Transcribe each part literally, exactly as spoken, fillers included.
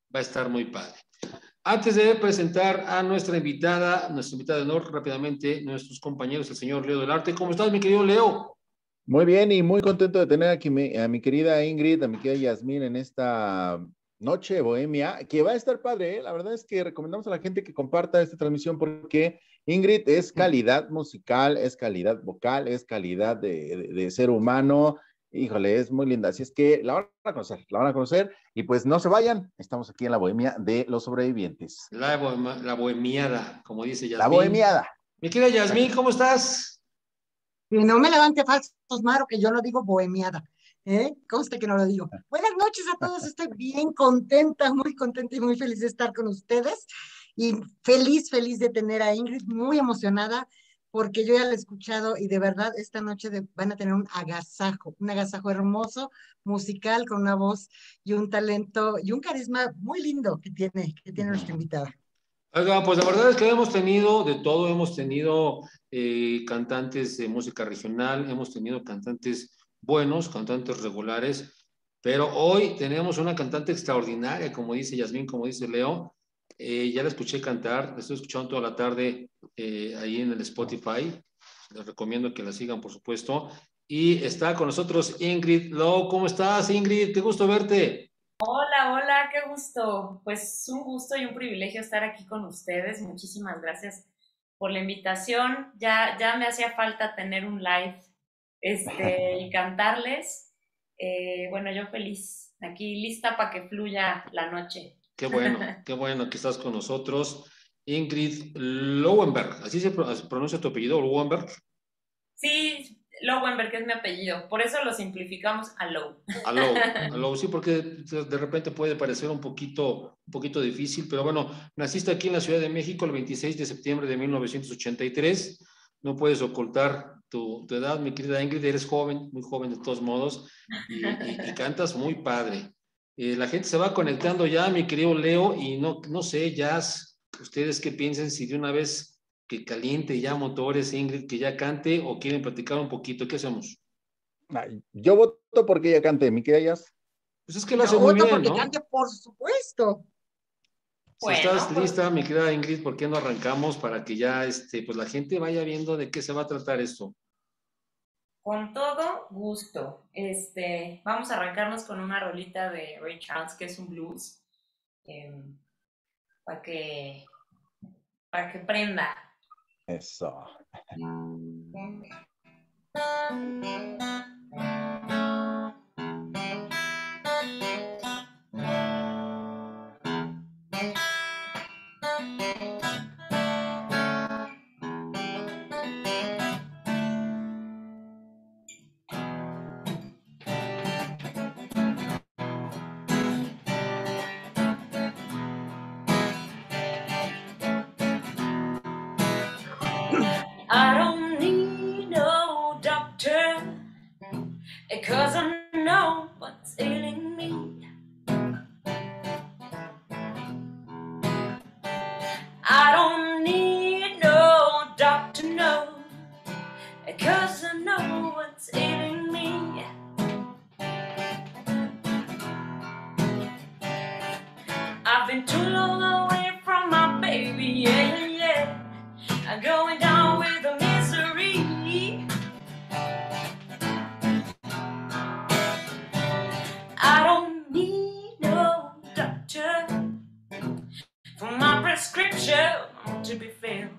Va a estar muy padre. Antes de presentar a nuestra invitada, nuestra invitada de honor, rápidamente, nuestros compañeros, el señor Leo del Arte. ¿Cómo estás, mi querido Leo? Muy bien y muy contento de tener aquí mi, a mi querida Ingrid, a mi querida Yasmín en esta noche bohemia, que va a estar padre, ¿eh? La verdad es que recomendamos a la gente que comparta esta transmisión porque Ingrid es calidad musical, es calidad vocal, es calidad de, de, de ser humano. Híjole, es muy linda. Así es que la van a conocer, la van a conocer y pues no se vayan. Estamos aquí en la bohemia de los sobrevivientes. La, bohema, la bohemiada, como dice Yasmín. La bohemiada. Mi querida Yasmín, ¿cómo estás? Que no me levante falsos, Maro, que yo lo digo bohemiada. ¿Eh? Conste que no lo digo. Buenas noches a todos, estoy bien contenta, muy contenta y muy feliz de estar con ustedes. Y feliz, feliz de tener a Ingrid, muy emocionada, porque yo ya la he escuchado y de verdad esta noche de, van a tener un agasajo, un agasajo hermoso, musical, con una voz y un talento y un carisma muy lindo que tiene, que tiene nuestra invitada. Oiga, pues la verdad es que hemos tenido de todo, hemos tenido eh, cantantes de música regional, hemos tenido cantantes buenos, cantantes regulares, pero hoy tenemos una cantante extraordinaria, como dice Yasmín, como dice Leo. Eh, ya la escuché cantar, la estoy escuchando toda la tarde eh, ahí en el Spotify. Les recomiendo que la sigan, por supuesto. Y está con nosotros Ingrid Lowe. ¿Cómo estás, Ingrid? Qué gusto verte. Hola, hola, qué gusto. Pues un gusto y un privilegio estar aquí con ustedes. Muchísimas gracias por la invitación. Ya, ya me hacía falta tener un live este, y cantarles. Eh, bueno, yo feliz, aquí lista para que fluya la noche. Qué bueno, qué bueno que estás con nosotros. Ingrid Lowenberg, ¿así se pronuncia tu apellido, Lowenberg? Sí, Lowenberg es mi apellido, por eso lo simplificamos a Low. A Low, a Low, sí, porque de repente puede parecer un poquito, un poquito difícil, pero bueno, naciste aquí en la Ciudad de México el veintiséis de septiembre de mil novecientos ochenta y tres, no puedes ocultar tu, tu edad, mi querida Ingrid, eres joven, muy joven de todos modos, y, y, y cantas muy padre. Eh, la gente se va conectando ya, mi querido Leo, y no, no sé, Jazz, ustedes qué piensen si de una vez que caliente ya motores, Ingrid, que ya cante, o quieren platicar un poquito, ¿qué hacemos? Yo voto porque ella cante, mi querida Jazz. Pues es que lo hace muy bien, porque ¿no? cante, por supuesto. Si bueno, estás pues... lista, mi querida Ingrid, ¿por qué no arrancamos para que ya este, pues la gente vaya viendo de qué se va a tratar esto? Con todo gusto. Este, vamos a arrancarnos con una rolita de Ray Charles, que es un blues, eh, para que, para que prenda. Eso. I don't need no doctor, 'cause I know what's ailing me. I don't need no doctor, no, 'cause I know what's ailing me. I've been too long away from my baby, yeah, yeah. I'm going down with the misery. I don't need no doctor for my prescription to be filled.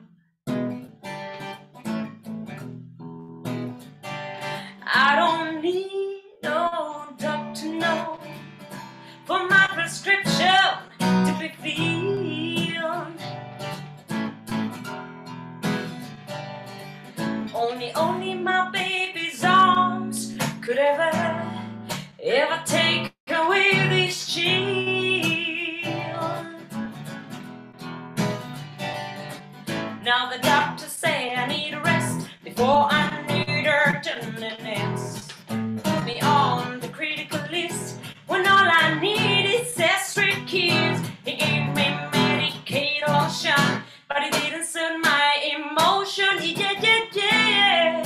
I don't need no doctor, no, for my prescription to be filled. Only, only my baby's arms could ever, ever take away this chill. Now the doctor say I need a rest before I need her tenderness. Put me on the critical list when all I need is straight kids. He gave me Medicaid or shot, but it didn't suit my emotion. Yeah, yeah, yeah.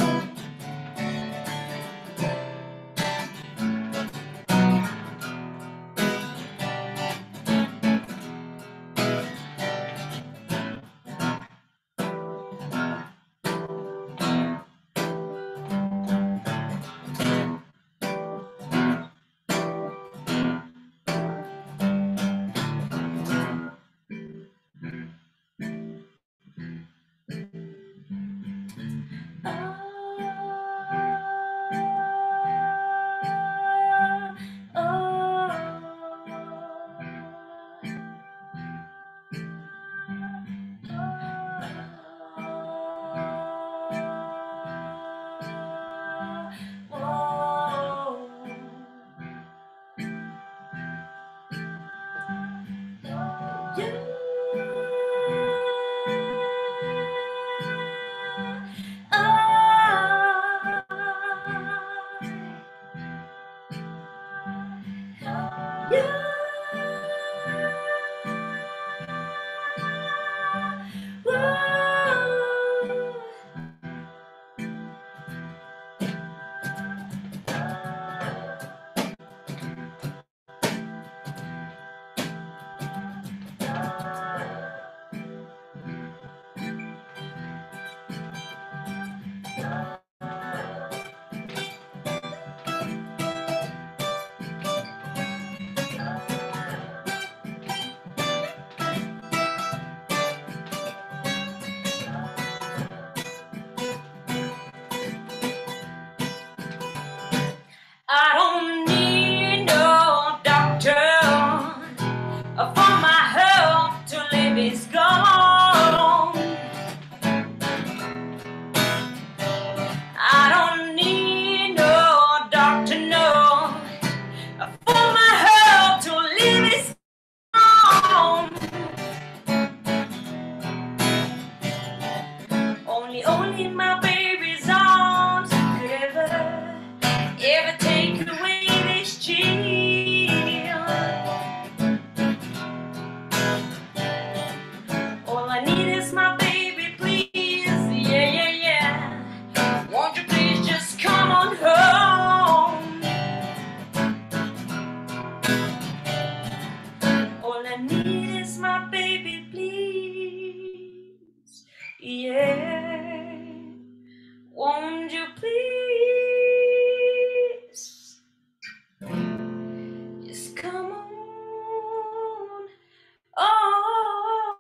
I need is my baby, please. Yeah, won't you please just come on? Oh,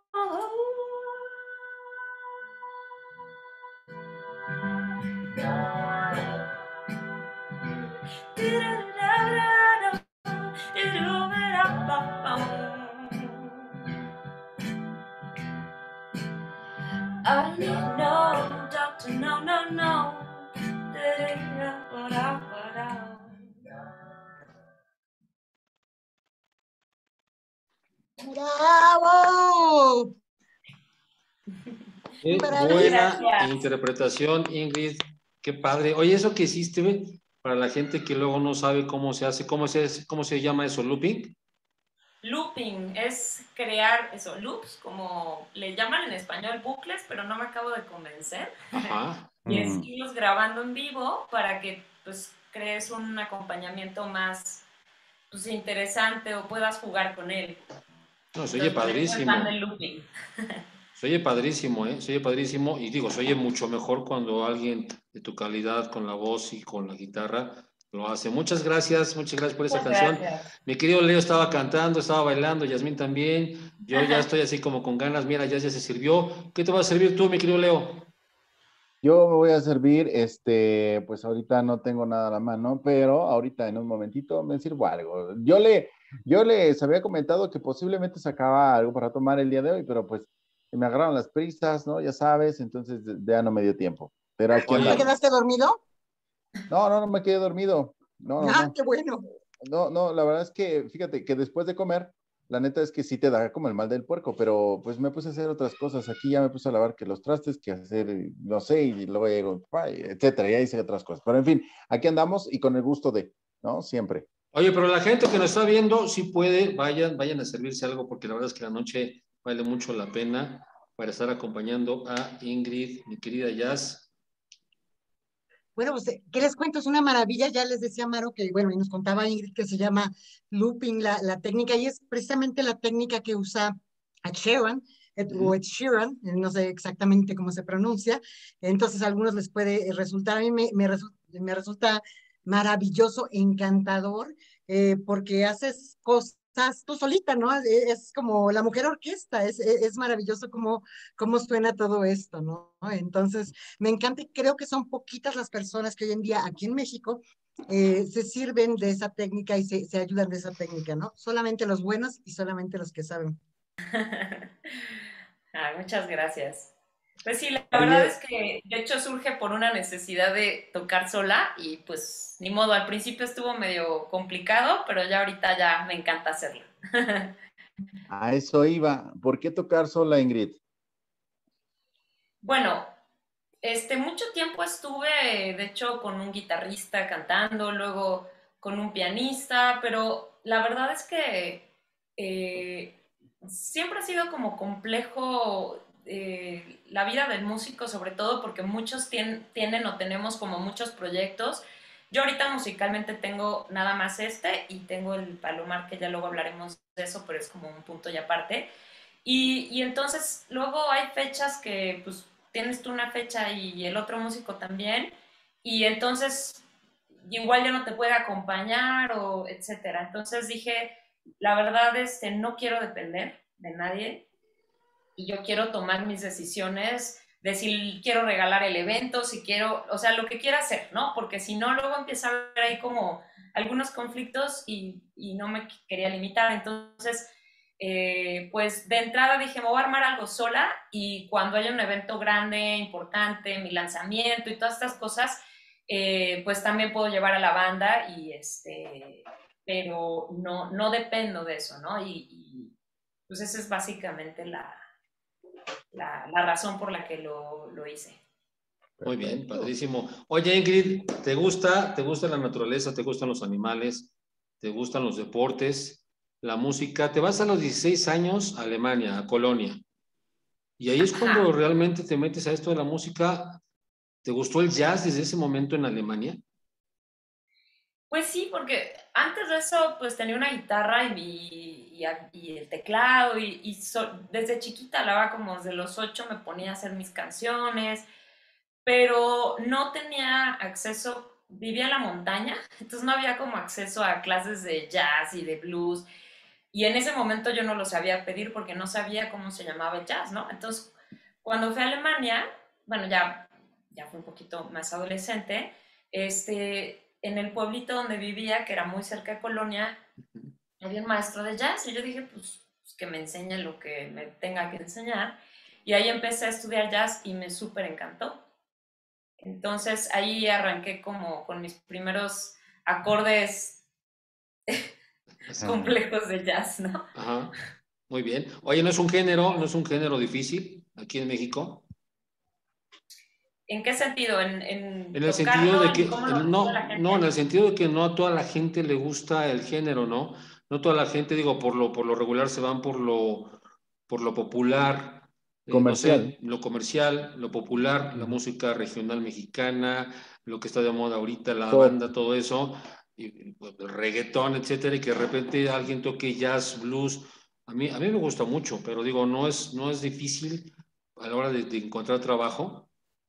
I need no doctor, no, no, no. ¡Bravo! Qué Maravilla. buena interpretación, Ingrid. Qué padre. Oye, eso que hiciste, para la gente que luego no sabe cómo se hace, ¿cómo se, cómo se llama eso? ¿Looping? Looping es crear eso, loops, como le llaman en español bucles, pero no me acabo de convencer. Ajá. Y es Mm. irlos grabando en vivo para que pues crees un acompañamiento más pues, interesante o puedas jugar con él. No, se oye Entonces, por eso es padrísimo. fan del looping. Se oye padrísimo, ¿eh? Se oye padrísimo. Y digo, se oye mucho mejor cuando alguien de tu calidad, con la voz y con la guitarra, lo hace. Muchas gracias, muchas gracias por esa Muchas canción. gracias. Mi querido Leo estaba cantando, estaba bailando, Yasmín también. Yo ya estoy así como con ganas. Mira, ya, ya se sirvió. ¿Qué te va a servir tú, mi querido Leo? Yo me voy a servir, este, pues ahorita no tengo nada a la mano, pero ahorita en un momentito me sirvo algo. Yo le, yo les había comentado que posiblemente sacaba algo para tomar el día de hoy, pero pues me agarraron las prisas, ¿no? Ya sabes, entonces ya no me dio tiempo. Pero aquí ¿No te Oye, andamos. quedaste dormido? No, no, no me quedé dormido. No, no, Ah, no. qué bueno. No, no, la verdad es que, fíjate, que después de comer, la neta es que sí te da como el mal del puerco, pero pues me puse a hacer otras cosas. Aquí ya me puse a lavar que los trastes, que hacer, no sé, y luego llego, ay, etcétera, ya hice otras cosas. Pero en fin, aquí andamos y con el gusto de, ¿no? Siempre. Oye, pero la gente que nos está viendo, si puede, vayan, vayan a servirse algo, porque la verdad es que la noche vale mucho la pena para estar acompañando a Ingrid, mi querida Jazz. Bueno, pues, eh, ¿qué les cuento? Es una maravilla. Ya les decía Maro que, bueno, y nos contaba Ingrid que se llama looping la, la técnica, y es precisamente la técnica que usa Ed Sheeran, Ed, o Ed Sheeran, eh, no sé exactamente cómo se pronuncia. Entonces, a algunos les puede resultar, a mí me, me, resu- me resulta maravilloso, encantador, eh, porque haces cosas tú solita, ¿no? Es, es como la mujer orquesta, es, es, es maravilloso cómo, cómo suena todo esto, ¿no? Entonces, me encanta y creo que son poquitas las personas que hoy en día aquí en México eh, se sirven de esa técnica y se, se ayudan de esa técnica, ¿no? Solamente los buenos y solamente los que saben. Ay, muchas gracias. Pues sí, la verdad Oye, es que de hecho surge por una necesidad de tocar sola y pues ni modo, al principio estuvo medio complicado, pero ya ahorita ya me encanta hacerlo. a eso iba. ¿Por qué tocar sola, Ingrid? Bueno, este, mucho tiempo estuve, de hecho, con un guitarrista cantando, luego con un pianista, pero la verdad es que eh, siempre ha sido como complejo eh, la vida del músico, sobre todo porque muchos tien, tienen o tenemos como muchos proyectos. Yo ahorita musicalmente tengo nada más este y tengo el Palomar, que ya luego hablaremos de eso, pero es como un punto y aparte. Y, y entonces luego hay fechas que pues tienes tú una fecha y el otro músico también, y entonces igual ya no te puede acompañar o etcétera. Entonces dije, la verdad, este, no quiero depender de nadie y yo quiero tomar mis decisiones de si quiero regalar el evento, si quiero, o sea, lo que quiera hacer, ¿no? Porque si no, luego empieza a haber ahí como algunos conflictos y, y no me quería limitar. Entonces, eh, pues de entrada dije, me voy a armar algo sola y cuando haya un evento grande, importante, mi lanzamiento y todas estas cosas, eh, pues también puedo llevar a la banda y este, pero no, no dependo de eso, ¿no? Y, y pues esa es básicamente la, la, la razón por la que lo, lo hice. Muy bien, padrísimo. Oye, Ingrid, ¿te gusta, te gusta la naturaleza, te gustan los animales, te gustan los deportes, la música? Te vas a los dieciséis años a Alemania, a Colonia, y ahí es cuando Ajá. realmente te metes a esto de la música. ¿Te gustó el jazz desde ese momento en Alemania? Pues sí, porque antes de eso, pues tenía una guitarra y, mi- y, a- y el teclado, y, y so- desde chiquita, la verdad, como desde los ocho me ponía a hacer mis canciones, pero no tenía acceso, vivía en la montaña, entonces no había como acceso a clases de jazz y de blues, y en ese momento yo no lo sabía pedir porque no sabía cómo se llamaba el jazz, ¿no? Entonces, cuando fui a Alemania, bueno, ya, ya fue un poquito más adolescente, este, en el pueblito donde vivía, que era muy cerca de Colonia, había un maestro de jazz y yo dije, pues, pues, que me enseñe lo que me tenga que enseñar. Y ahí empecé a estudiar jazz y me súper encantó. Entonces ahí arranqué como con mis primeros acordes Ajá. complejos de jazz, ¿no? Ajá, muy bien. Oye, ¿no es un género, no es un género difícil aquí en México? ¿En qué sentido? ¿En, En en el sentido tocarlo? de ¿En que, cómo lo en- recibe la no, gente? no, en el sentido de que no a toda la gente le gusta el género, ¿no? No toda la gente, digo, por lo, por lo regular se van por lo, por lo popular, eh, no Comercial. sé, lo comercial, lo popular, la Ujú. música regional mexicana, lo que está de moda ahorita, la Pop. banda, todo eso, y, pues, el reggaetón, etcétera, y que de repente alguien toque jazz, blues. A mí, a mí me gusta mucho, pero digo, no es, no es difícil a la hora de, de encontrar trabajo.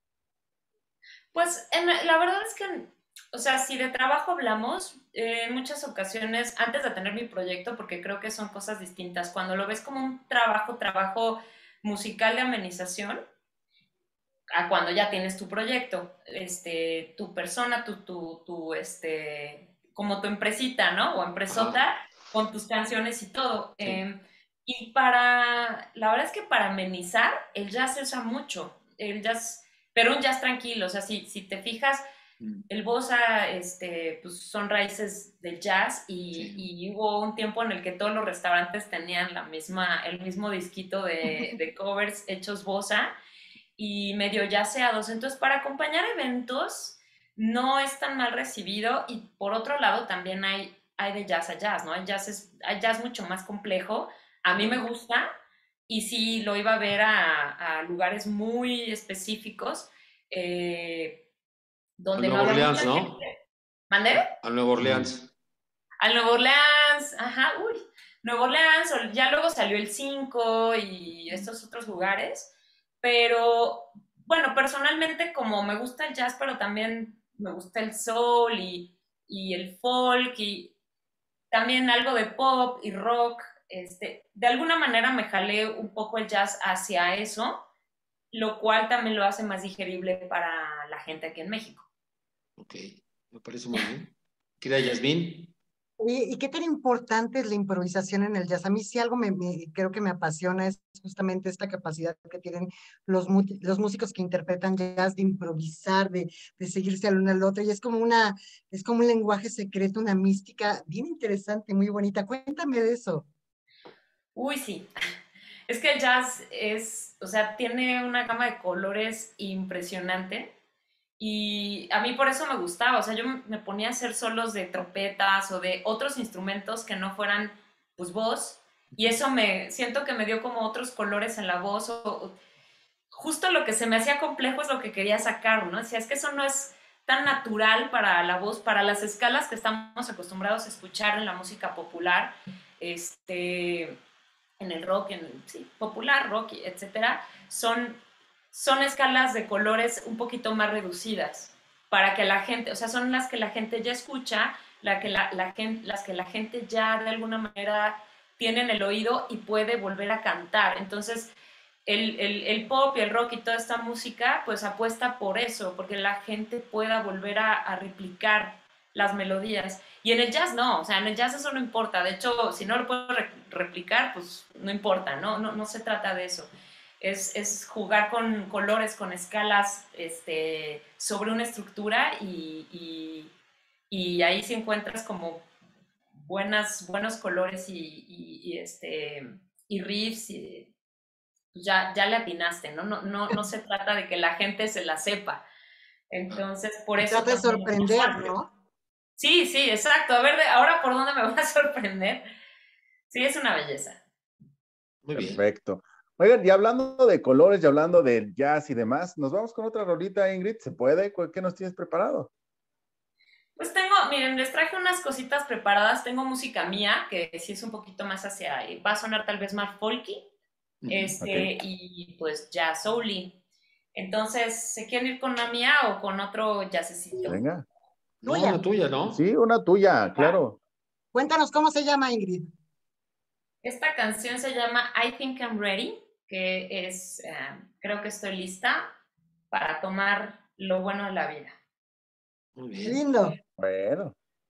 Pues en- la verdad es que, o sea, si de trabajo hablamos, eh, en muchas ocasiones, antes de tener mi proyecto, porque creo que son cosas distintas, cuando lo ves como un trabajo, trabajo musical de amenización, a cuando ya tienes tu proyecto, este, tu persona, tu, tu, tu, este, como tu empresita, ¿no? O Ajá, empresota, con tus canciones y todo. sí. Eh, y para, la verdad es que para amenizar, el jazz se usa mucho, el jazz, pero un jazz tranquilo, o sea, si, si te fijas, Mm, el bossa, este, pues son raíces del jazz y, sí. y hubo un tiempo en el que todos los restaurantes tenían la misma, el mismo disquito de, de covers hechos bossa y medio yaceados. Entonces, para acompañar eventos no es tan mal recibido y por otro lado también hay, hay de jazz a jazz, ¿no? Hay jazz, es, hay jazz mucho más complejo. A mí me gusta y sí lo iba a ver a, a lugares muy específicos eh, Al donde no Nuevo había Orleans, mucha ¿no? gente. ¿Mandé? Al Nuevo Mm. Orleans. Al Nuevo Orleans, ajá, uy, Nuevo Orleans, o- ya luego salió el cinco y estos otros lugares, pero bueno, personalmente como me gusta el jazz, pero también me gusta el soul y, y el folk y también algo de pop y rock, este, de alguna manera me jalé un poco el jazz hacia eso, lo cual también lo hace más digerible para la gente aquí en México. Ok, me parece muy bien. Querida Yasmín. Oye, ¿y qué tan importante es la improvisación en el jazz? A mí sí algo me, me- creo que me apasiona es justamente esta capacidad que tienen los, mu- los músicos que interpretan jazz de improvisar, de, de seguirse al uno al otro. Y es como una, es como un lenguaje secreto, una mística bien interesante, muy bonita. Cuéntame de eso. Uy, sí. Es que el jazz es, o sea, tiene una gama de colores impresionante y a mí por eso me gustaba, o sea, yo me ponía a hacer solos de trompetas o de otros instrumentos que no fueran, pues, voz y eso me, siento que me dio como otros colores en la voz o, o justo lo que se me hacía complejo es lo que quería sacar, ¿no? Decía, es que eso no es tan natural para la voz, para las escalas que estamos acostumbrados a escuchar en la música popular, este en el rock, en el sí, popular, rock, etcétera, son, son escalas de colores un poquito más reducidas para que la gente, o sea, son las que la gente ya escucha, la que la, la gente, las que la gente ya de alguna manera tiene en el oído y puede volver a cantar. Entonces, el, el, el pop y el rock y toda esta música, pues apuesta por eso, porque la gente pueda volver a, a replicar las melodías. Y en el jazz no, o sea, en el jazz eso no importa. De hecho, si no lo puedo re replicar, pues no importa, ¿no? No, no se trata de eso. Es, es, jugar con colores, con escalas este, sobre una estructura y, y, y ahí sí encuentras como buenas, buenos colores y, y, y este, y riffs y pues ya, ya le atinaste, ¿no? No, ¿no? no se trata de que la gente se la sepa. Entonces, por Se eso trata de también es más sorprender, amplio. ¿no? Sí, sí, exacto. A ver, de, ahora por dónde me va a sorprender. Sí, es una belleza. Muy bien. Perfecto. Oigan, y hablando de colores y hablando del jazz y demás, nos vamos con otra rolita, Ingrid. ¿Se puede? ¿Qué nos tienes preparado? Pues tengo, miren, les traje unas cositas preparadas. Tengo música mía, que sí es un poquito más hacia, va a sonar tal vez más folky, este, Ok. y pues jazz soul-y. Entonces, ¿se quieren ir con la mía o con otro jazzecito? Venga. No, Tuya. una tuya, ¿no? Sí, una tuya, claro. Cuéntanos cómo se llama, Ingrid. Esta canción se llama I Think I'm Ready, que es, eh, creo que estoy lista para tomar lo bueno de la vida. Muy Qué bien. lindo. Bueno.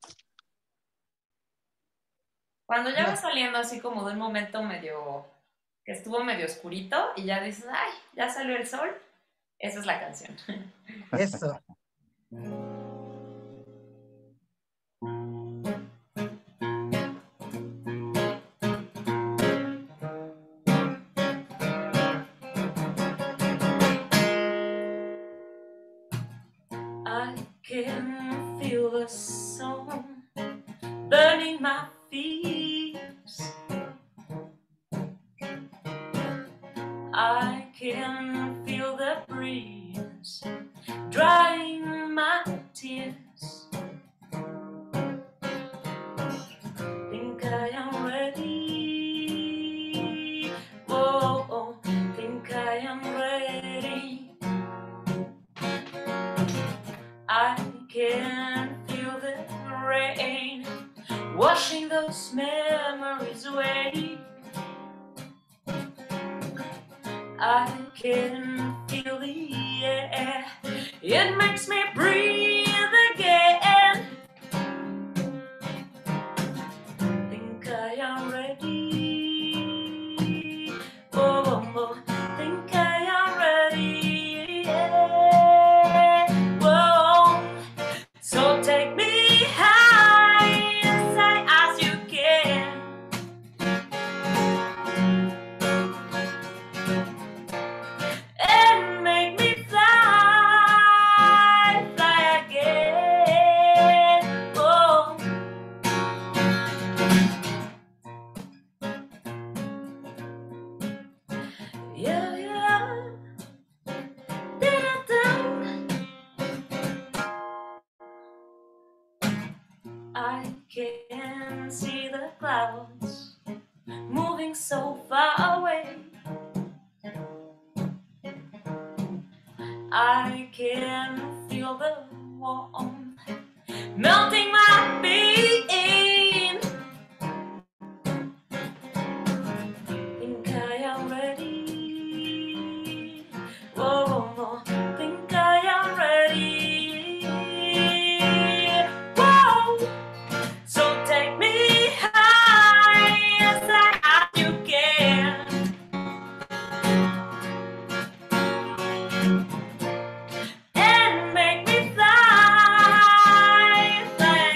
Cuando ya vas saliendo así como de un momento medio, que estuvo medio oscurito y ya dices, ay, ya salió el sol, esa es la canción. Eso. I can feel the sun burning my feet. I can feel the breeze drying my tears. Think I am ready. Oh, oh, think I am ready. I can feel the rain washing those memories away. I can feel the air, it makes me breathe again. Think I am ready. Oh, oh, think I am ready. Yeah. Whoa. So take me high as high as you can. And make me fly, fly again. Oh. Yeah, yeah. Da-da-da. I can see the clouds moving so far away. I can feel the warmth melting my being. Think I am ready. Whoa, think I am ready. Whoa, so take me high as high as you can. And make me fly, fly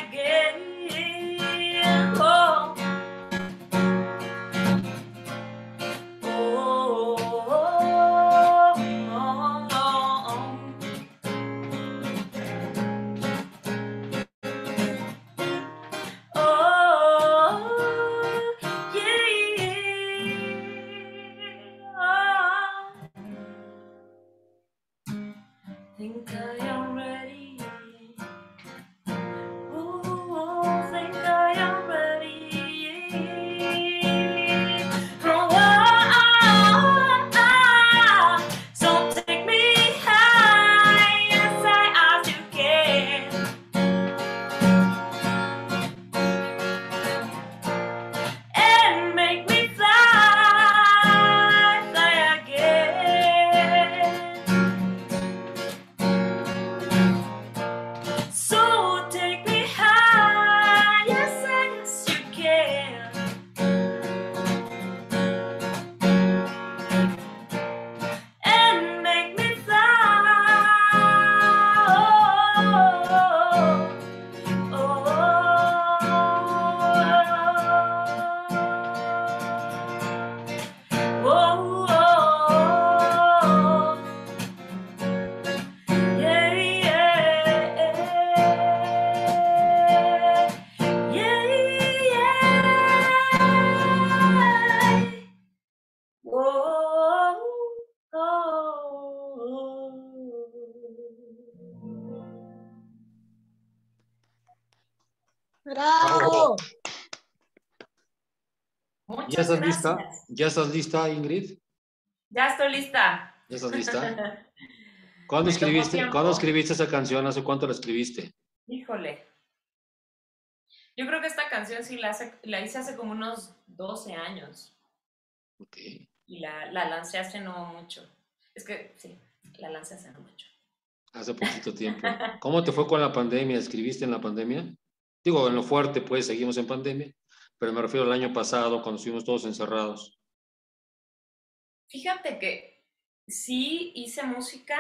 ¿Ya estás gracias. lista? ¿Ya estás lista, Ingrid? Ya estoy lista. ¿Ya estás lista? ¿Cuándo Me tomó escribiste, tiempo. ¿Cuándo escribiste esa canción? ¿Hace cuánto la escribiste? Híjole. Yo creo que esta canción sí la, hace, la hice hace como unos doce años. Ok. Y la, la lancé hace no mucho. Es que sí, la lancé hace no mucho. Hace poquito tiempo. ¿Cómo te fue con la pandemia? ¿Escribiste en la pandemia? Digo, en lo fuerte, pues, seguimos en pandemia, pero me refiero al año pasado, cuando estuvimos todos encerrados. Fíjate que sí hice música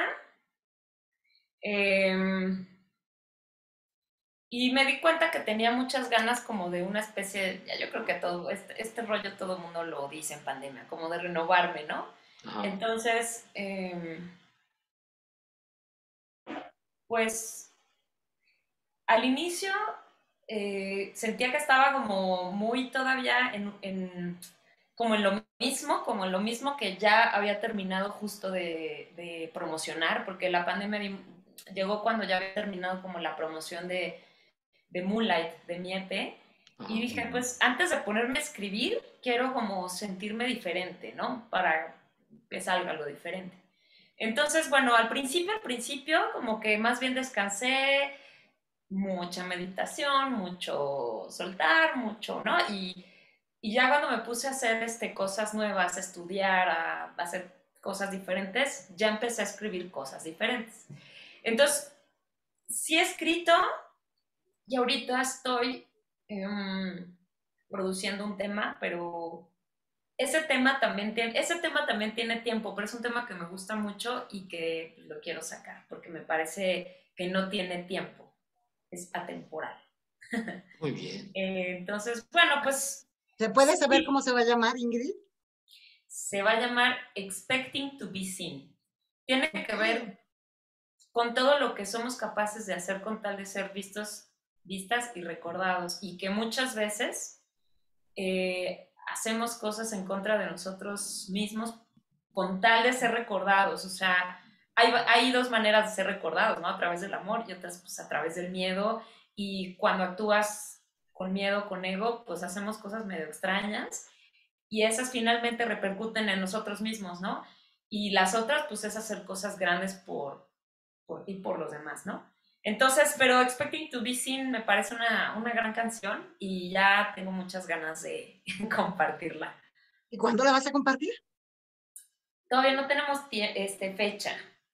eh, y me di cuenta que tenía muchas ganas como de una especie, de, ya yo creo que todo, este, este rollo todo el mundo lo dice en pandemia, como de renovarme, ¿no? Ajá. Entonces, eh, pues al inicio eh, sentía que estaba como muy todavía en, en, como en lo mismo, como en lo mismo que ya había terminado justo de, de promocionar, porque la pandemia di, llegó cuando ya había terminado como la promoción de, de Moonlight, de mi E P, Ajá. y dije, pues antes de ponerme a escribir, quiero como sentirme diferente, ¿no? Para que salga lo diferente. Entonces, bueno, al principio, al principio, como que más bien descansé, mucha meditación, mucho soltar, mucho, ¿no? Y, y ya cuando me puse a hacer este, cosas nuevas, a estudiar, a, a hacer cosas diferentes, ya empecé a escribir cosas diferentes. Entonces, sí he escrito y ahorita estoy eh, produciendo un tema, pero ese tema también tiene, ese tema también tiene tiempo, pero es un tema que me gusta mucho y que lo quiero sacar, porque me parece que no tiene tiempo, es atemporal. Muy bien. Eh, entonces, bueno, pues... ¿Se puede saber sí, cómo se va a llamar, Ingrid? se va a llamar Expecting to be Seen. Tiene que ver con todo lo que somos capaces de hacer con tal de ser vistos, vistas y recordados, y que muchas veces eh, hacemos cosas en contra de nosotros mismos con tal de ser recordados. O sea, hay, hay dos maneras de ser recordados, ¿no? A través del amor y otras pues a través del miedo, y cuando actúas con miedo, con ego, pues hacemos cosas medio extrañas y esas finalmente repercuten en nosotros mismos, ¿no? Y las otras, pues es hacer cosas grandes por, por ti, por los demás, ¿no? Entonces, pero Expecting to be Seen me parece una, una gran canción y ya tengo muchas ganas de compartirla. ¿Y cuándo la vas a compartir? Todavía no tenemos este, fecha.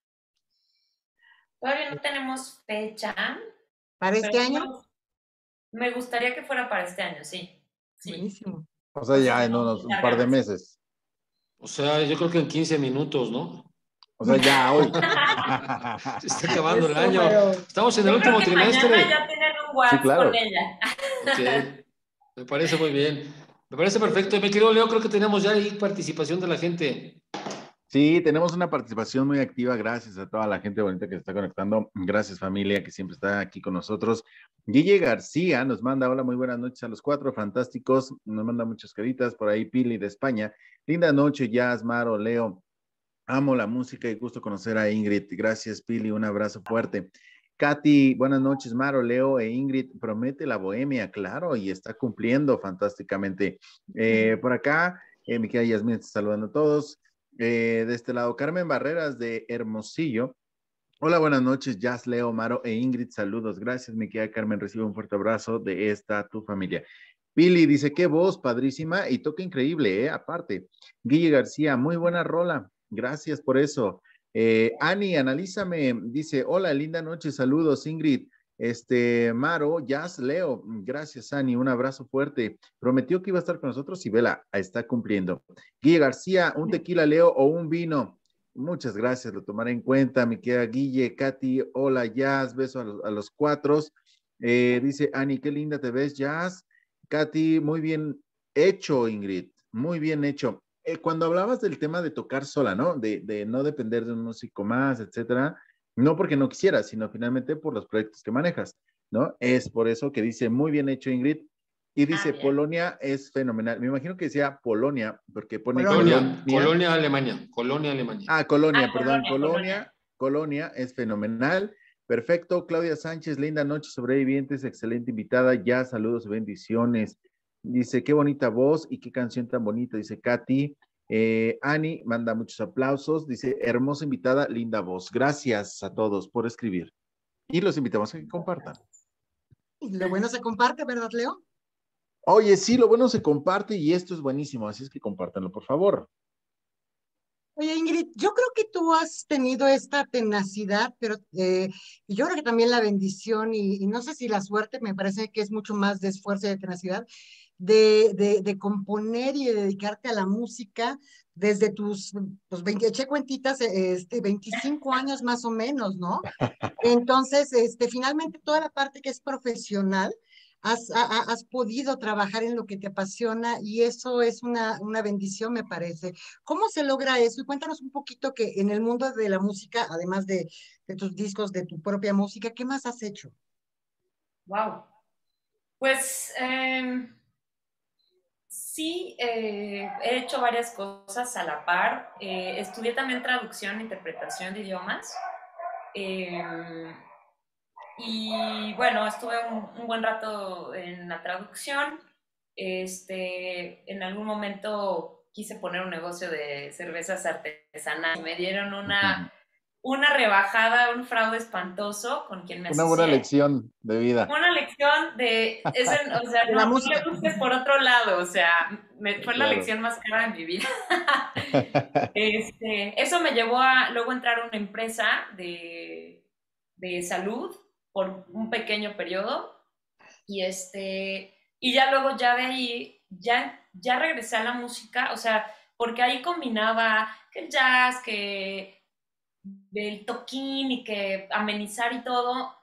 Todavía no tenemos fecha. ¿Para este año? Me, me gustaría que fuera para este año, sí. sí. Buenísimo. O sea, ya en unos un par de meses. O sea, yo creo que en quince minutos, ¿no? O sea, ya hoy. Se está acabando el Eso, año. pero- Estamos en el Yo último creo que trimestre. mañana ya tienen un WhatsApp Sí, claro. con ella. Ok, me parece muy bien. Me parece perfecto. Mi querido Leo, creo que tenemos ya ahí participación de la gente. Sí, tenemos una participación muy activa. Gracias a toda la gente bonita que se está conectando. Gracias, familia, que siempre está aquí con nosotros. Guille García nos manda, hola, muy buenas noches a los cuatro fantásticos. Nos manda muchas caritas por ahí, Pili de España. Linda noche, Jazz, Maro, Leo. Amo la música y gusto conocer a Ingrid. Gracias, Pili. Un abrazo fuerte. Katy, buenas noches, Maro, Leo e Ingrid. Promete la bohemia, claro, y está cumpliendo fantásticamente. Eh, por acá, eh, mi querida Yasmín, está saludando a todos. Eh, de este lado, Carmen Barreras de Hermosillo. Hola, buenas noches, Jazz, Leo, Maro e Ingrid. Saludos. Gracias, mi querida Carmen. Recibe un fuerte abrazo de esta tu familia. Pili dice, qué voz, padrísima y toca increíble, ¿eh? Aparte. Guille García, muy buena rola. Gracias por eso. Eh, Ani, analízame. Dice, hola, linda noche. Saludos, Ingrid. Este, Maro, Jazz, Leo. Gracias, Ani. Un abrazo fuerte. Prometió que iba a estar con nosotros y vela, está cumpliendo. Guille García, un tequila, Leo, o un vino. Muchas gracias, lo tomaré en cuenta. Mi querida Guille, Katy, hola, Jazz. Beso a los, a los cuatro. Eh, dice Ani, qué linda te ves, Jazz. Katy, muy bien hecho, Ingrid, muy bien hecho. Eh, cuando hablabas del tema de tocar sola, ¿no? De, de no depender de un músico más, etcétera, no porque no quisieras, sino finalmente por los proyectos que manejas, ¿no? Es por eso que dice muy bien hecho, Ingrid. Y dice, Ah, Polonia es fenomenal. Me imagino que decía Polonia, porque pone Colonia, Colonia. Colonia, Alemania. Colonia, Alemania. Ah, Colonia, ah, perdón, Colonia, Colonia, Colonia es fenomenal. Perfecto, Claudia Sánchez, linda noche, sobrevivientes, excelente invitada, ya saludos y bendiciones. Dice, qué bonita voz y qué canción tan bonita, dice Katy. Eh, Ani manda muchos aplausos, dice, hermosa invitada, linda voz. Gracias a todos por escribir. Y los invitamos a que compartan. Y lo bueno se comparte, ¿verdad, Leo? Oye, sí, lo bueno se comparte y esto es buenísimo, así es que compártanlo, por favor. Oye, Ingrid, yo creo que tú has tenido esta tenacidad, pero eh, yo creo que también la bendición y, y no sé si la suerte, me parece que es mucho más de esfuerzo y de tenacidad, de, de, de componer y de dedicarte a la música desde tus, pues, veinte, eché cuentitas, este, veinticinco años más o menos, ¿no? Entonces, este, finalmente toda la parte que es profesional, has, ha- has podido trabajar en lo que te apasiona y eso es una, una bendición, me parece. ¿Cómo se logra eso? Y cuéntanos un poquito que en el mundo de la música, además de, de tus discos, de tu propia música, ¿qué más has hecho? Wow. Pues eh, sí, eh, he hecho varias cosas a la par. Eh, estudié también traducción e interpretación de idiomas. Eh, y bueno, estuve un, un, buen rato en la traducción. Este, en algún momento quise poner un negocio de cervezas artesanales. Me dieron una, una rebajada, un fraude espantoso con quien me Una buena asocié. lección de vida. Una lección de, es en, o sea, De la no, no música. le busques por otro lado, o sea, me, fue la Claro. lección más cara de mi vida. Este, eso me llevó a luego entrar a una empresa de, de salud por un pequeño periodo y este, y ya luego ya de ahí, ya, ya regresé a la música, o sea, porque ahí combinaba que el jazz, que el toquín y que amenizar y todo.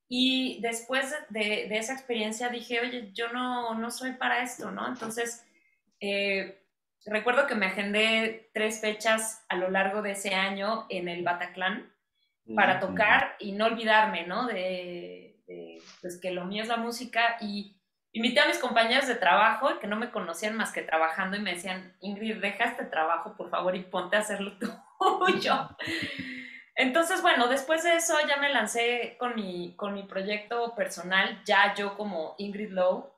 Y después de, de esa experiencia dije, oye, yo no, no soy para esto, ¿no? Entonces, eh, recuerdo que me agendé tres fechas a lo largo de ese año en el Bataclan para tocar y no olvidarme, ¿no? De, de pues que lo mío es la música y invité a mis compañeros de trabajo que no me conocían más que trabajando y me decían, Ingrid, deja este trabajo, por favor, y ponte a hacerlo tuyo. Entonces, bueno, después de eso ya me lancé con mi, con mi proyecto personal, ya yo como Ingrid Lowe.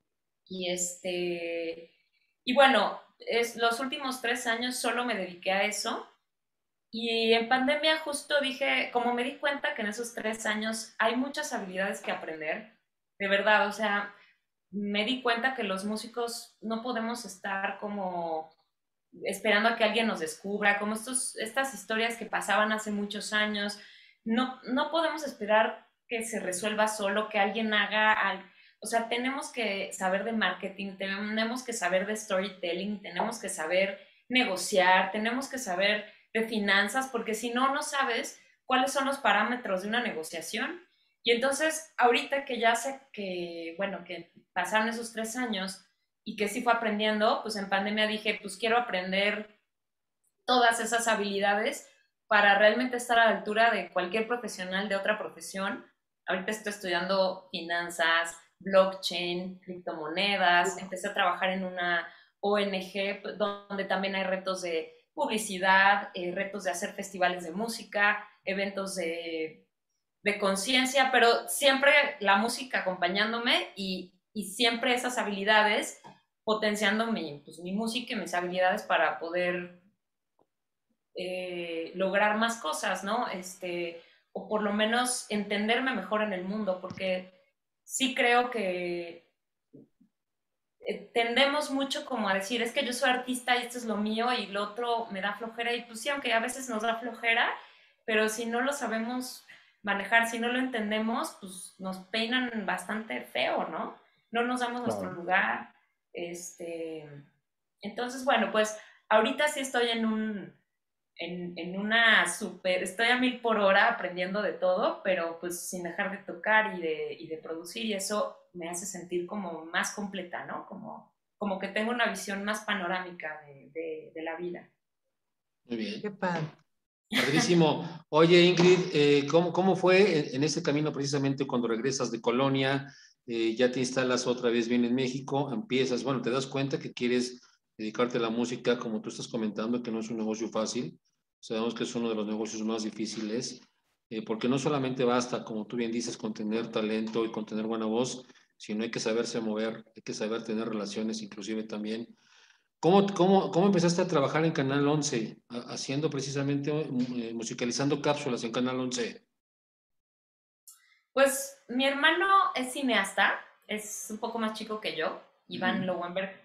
Y este, y bueno, es, los últimos tres años solo me dediqué a eso. Y en pandemia justo dije, como me di cuenta que en esos tres años hay muchas habilidades que aprender, de verdad, o sea, me di cuenta que los músicos no podemos estar como esperando a que alguien nos descubra, como estos, estas historias que pasaban hace muchos años. No, no podemos esperar que se resuelva solo, que alguien haga algo. O sea, tenemos que saber de marketing, tenemos que saber de storytelling, tenemos que saber negociar, tenemos que saber de finanzas, porque si no, no sabes cuáles son los parámetros de una negociación. Y entonces, ahorita que ya sé que, bueno, que pasaron esos tres años, y que sí fue aprendiendo, pues en pandemia dije, pues quiero aprender todas esas habilidades para realmente estar a la altura de cualquier profesional de otra profesión. Ahorita estoy estudiando finanzas, blockchain, criptomonedas, empecé a trabajar en una O N G donde también hay retos de publicidad, eh, retos de hacer festivales de música, eventos de, de conciencia, pero siempre la música acompañándome y, y siempre esas habilidades potenciando mi, pues, mi música y mis habilidades para poder eh, lograr más cosas, ¿no? Este, o por lo menos entenderme mejor en el mundo, porque sí creo que eh, tendemos mucho como a decir, es que yo soy artista y esto es lo mío y lo otro me da flojera, y pues sí, aunque a veces nos da flojera, pero si no lo sabemos manejar, si no lo entendemos, pues nos peinan bastante feo, ¿no? No nos damos claro. nuestro lugar. Este, entonces, bueno, pues ahorita sí estoy en un, en, en una súper, estoy a mil por hora aprendiendo de todo, pero pues sin dejar de tocar y de, y de producir, y eso me hace sentir como más completa, ¿no? Como, como que tengo una visión más panorámica de, de, de la vida. Muy bien. Qué padre. Padrísimo. Oye, Ingrid, eh, ¿cómo, ¿cómo fue en, en ese camino precisamente cuando regresas de Colonia? Eh, ya te instalas otra vez bien en México, empiezas, bueno, te das cuenta que quieres dedicarte a la música, como tú estás comentando, que no es un negocio fácil, sabemos que es uno de los negocios más difíciles, eh, porque no solamente basta, como tú bien dices, con tener talento y con tener buena voz, sino hay que saberse mover, hay que saber tener relaciones inclusive también. ¿Cómo, cómo, cómo empezaste a trabajar en Canal once, a- haciendo precisamente, eh, musicalizando cápsulas en Canal once? Pues mi hermano es cineasta, es un poco más chico que yo, Iván Ujú. Lowenberg,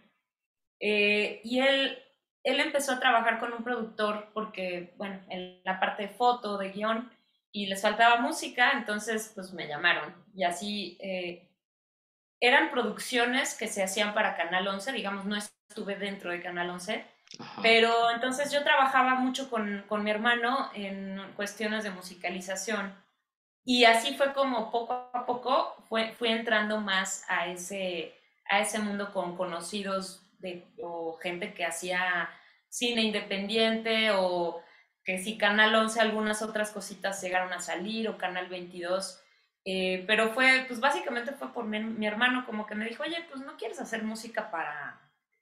eh, y él, él empezó a trabajar con un productor porque, bueno, en la parte de foto, de guión, y les faltaba música, entonces pues me llamaron. Y así eh, eran producciones que se hacían para Canal once, digamos, no estuve dentro de Canal once, Ajá. pero entonces yo trabajaba mucho con, con mi hermano en cuestiones de musicalización. Y así fue como poco a poco fue, fui entrando más a ese, a ese mundo con conocidos de, o gente que hacía cine independiente o que si Canal once algunas otras cositas llegaron a salir o Canal veintidós. Eh, pero fue, pues básicamente fue por mi, mi hermano como que me dijo, oye, pues no quieres hacer música para...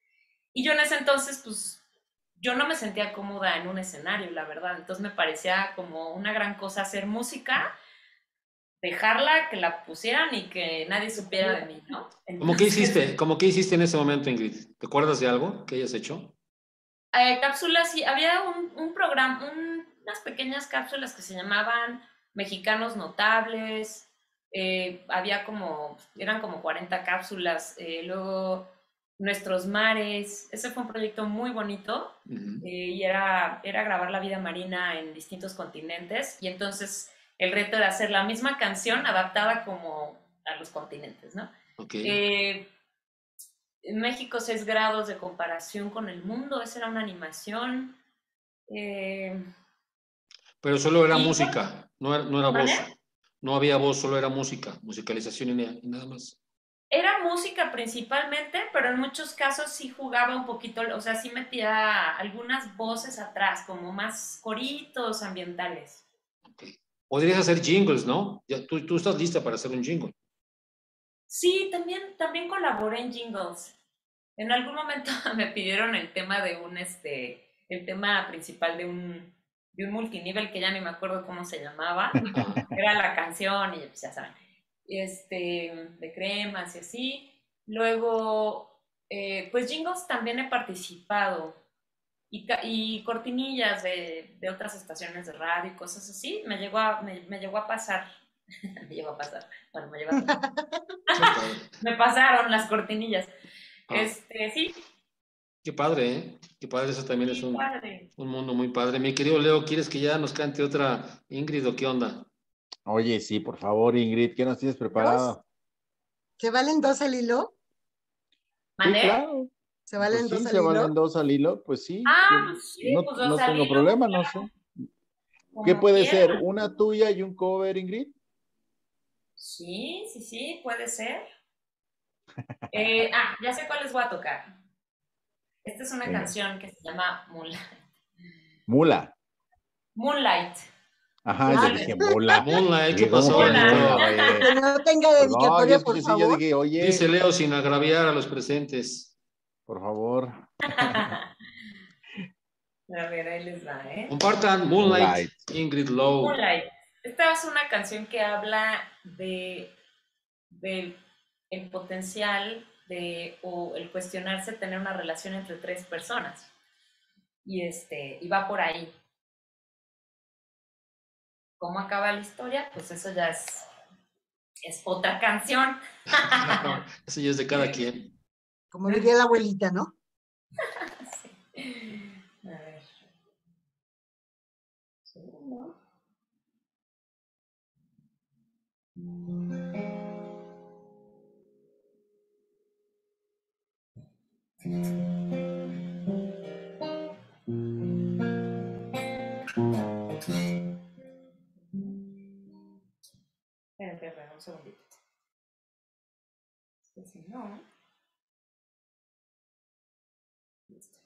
Y yo en ese entonces, pues yo no me sentía cómoda en un escenario, la verdad. Entonces me parecía como una gran cosa hacer música, dejarla, que la pusieran y que nadie supiera de mí, ¿no? ¿Cómo que Entonces, hiciste? ¿Cómo que hiciste en ese momento, Ingrid? ¿Te acuerdas de algo que hayas hecho? eh, cápsulas, sí, había un, un programa, un, unas pequeñas cápsulas que se llamaban Mexicanos Notables, eh, había como, eran como cuarenta cápsulas, eh, luego Nuestros Mares, ese fue un proyecto muy bonito, Ujú. eh, y era, era grabar la vida marina en distintos continentes, y entonces el reto era hacer la misma canción adaptada como a los continentes, ¿no? Ok. Eh, México, seis grados de comparación con el mundo, esa era una animación. Eh, Pero solo era y música, no era, no era ¿vale? voz. No había voz, solo era música, musicalización y, na- y nada más. Era música principalmente, pero en muchos casos sí jugaba un poquito, o sea, sí metía algunas voces atrás, como más coritos ambientales. Ok. Podrías hacer jingles, ¿no? Ya, tú, tú estás lista para hacer un jingle. Sí, también, también colaboré en jingles. En algún momento me pidieron el tema de un, este, el tema principal de un, de un multinivel que ya ni me acuerdo cómo se llamaba. Ajá. Era la canción y pues ya saben, este, de cremas y así. Luego, eh, pues jingles también he participado y, y cortinillas de, de, otras estaciones de radio y cosas así. Me llegó a, me, me llegó a pasar, me llegó a pasar, bueno, me llegó a tocar. Qué padre. Me pasaron las cortinillas. Ah, Este, sí, qué padre, ¿eh? Qué padre, eso también es sí, un, padre. un mundo muy padre. Mi querido Leo, ¿quieres que ya nos cante otra Ingrid o qué onda? Oye, sí, por favor, Ingrid, ¿qué nos tienes ¿Dos? preparado? ¿Se valen dos al hilo? Sí, ¿Mandé? claro. ¿Se Pues valen dos sí, al se valen hilo? dos al hilo, pues sí, yo Ah, pues sí, no, pues dos no al tengo hilo, problema, no sé. ¿Qué como puede ser? quieran. ¿Una tuya y un cover, Ingrid? Sí, sí, sí, puede ser. Eh, ah, ya sé cuál les voy a tocar. Esta es una Venga. canción que se llama Moonlight. Mula. Moonlight. Ajá, yo Ah, dije Disculpen. mula. Moonlight, ¿qué Dije, ¿cómo pasó, que mula, Leito? oye? que no tenga Perdón, yo dedicatoria, por escuché, sí, yo favor. dije, Dice oye, Leo sin agraviar a los presentes. por favor. A ver, ahí les va, ¿eh? Compartan Moonlight, Moonlight. Ingrid Lowe. Moonlight. Esta es una canción que habla de, de el potencial de, o el cuestionarse tener una relación entre tres personas. Y, este, y va por ahí. ¿Cómo acaba la historia? Pues eso ya es, es otra canción. Eso ya es de cada quien. Como diría la abuelita, ¿no? Sí. A ver. Segundo. Espera, espera, un segundito. Es que si no. Listo.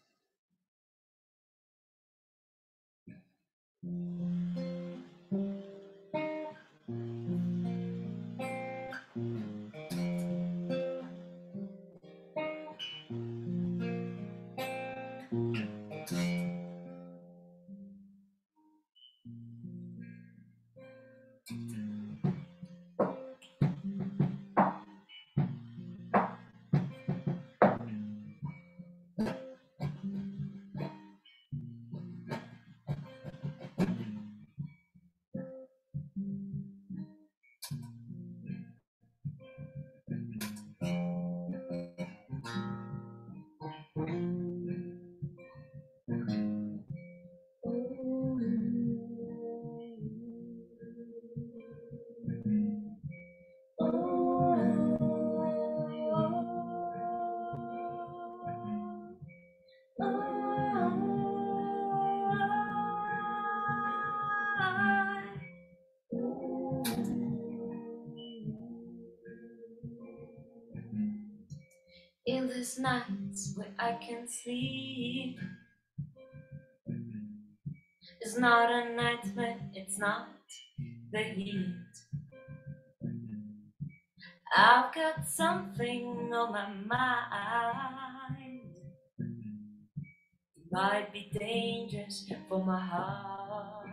There's nights where I can't sleep. It's not a nightmare, it's not the heat. I've got something on my mind. It might be dangerous for my heart.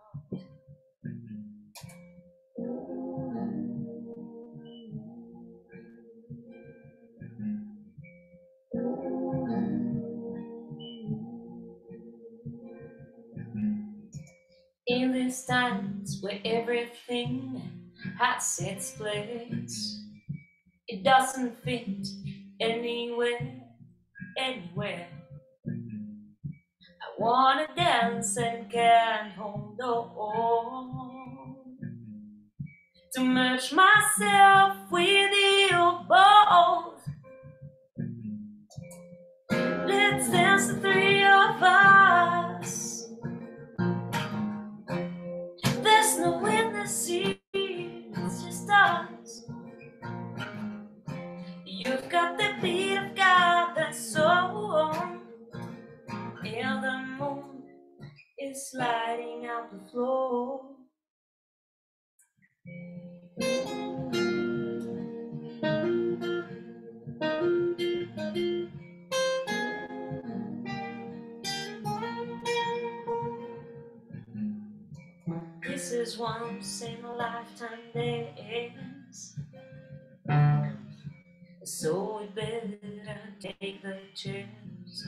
In these times where everything has its place, it doesn't fit anywhere, anywhere. I wanna dance and can't hold on. To merge myself with you both. Let's dance the three of us. There's no wind to see, it's just us. You've got the beat of God, that's so. And the moon is lighting up the floor. This is once in a lifetime dance, so we better take the chance.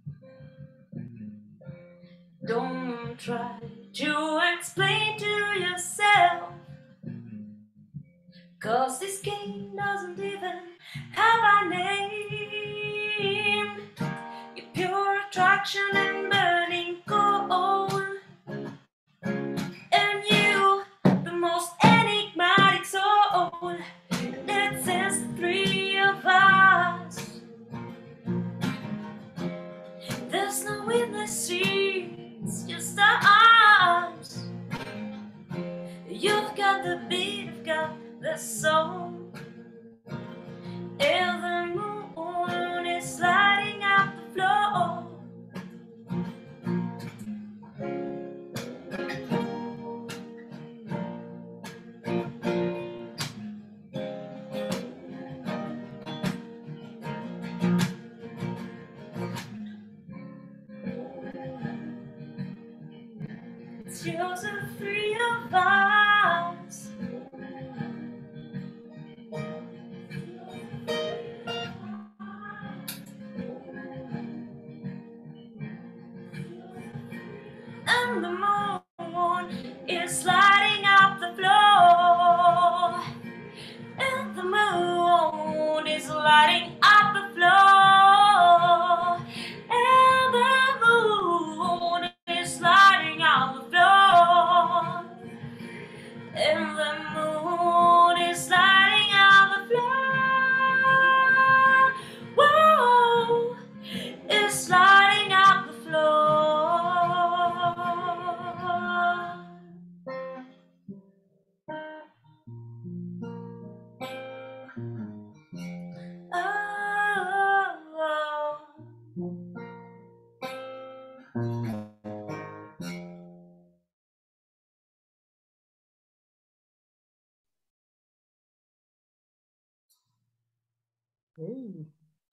Don't try to explain to yourself, 'cause this game doesn't even have a name. Your pure attraction and burning cold, and you, the most enigmatic soul. Let's dance the three of us. There's no wind to see, it's just us. You've got the beat of God, the soul. And the moon is lighting up the floor. It's yours and three of us. And the moon is lighting up the floor. And the moon is lighting up the floor. And the moon is lighting up the floor. And the moon is lighting up the floor. Whoa, it's lighting up the floor. Hey,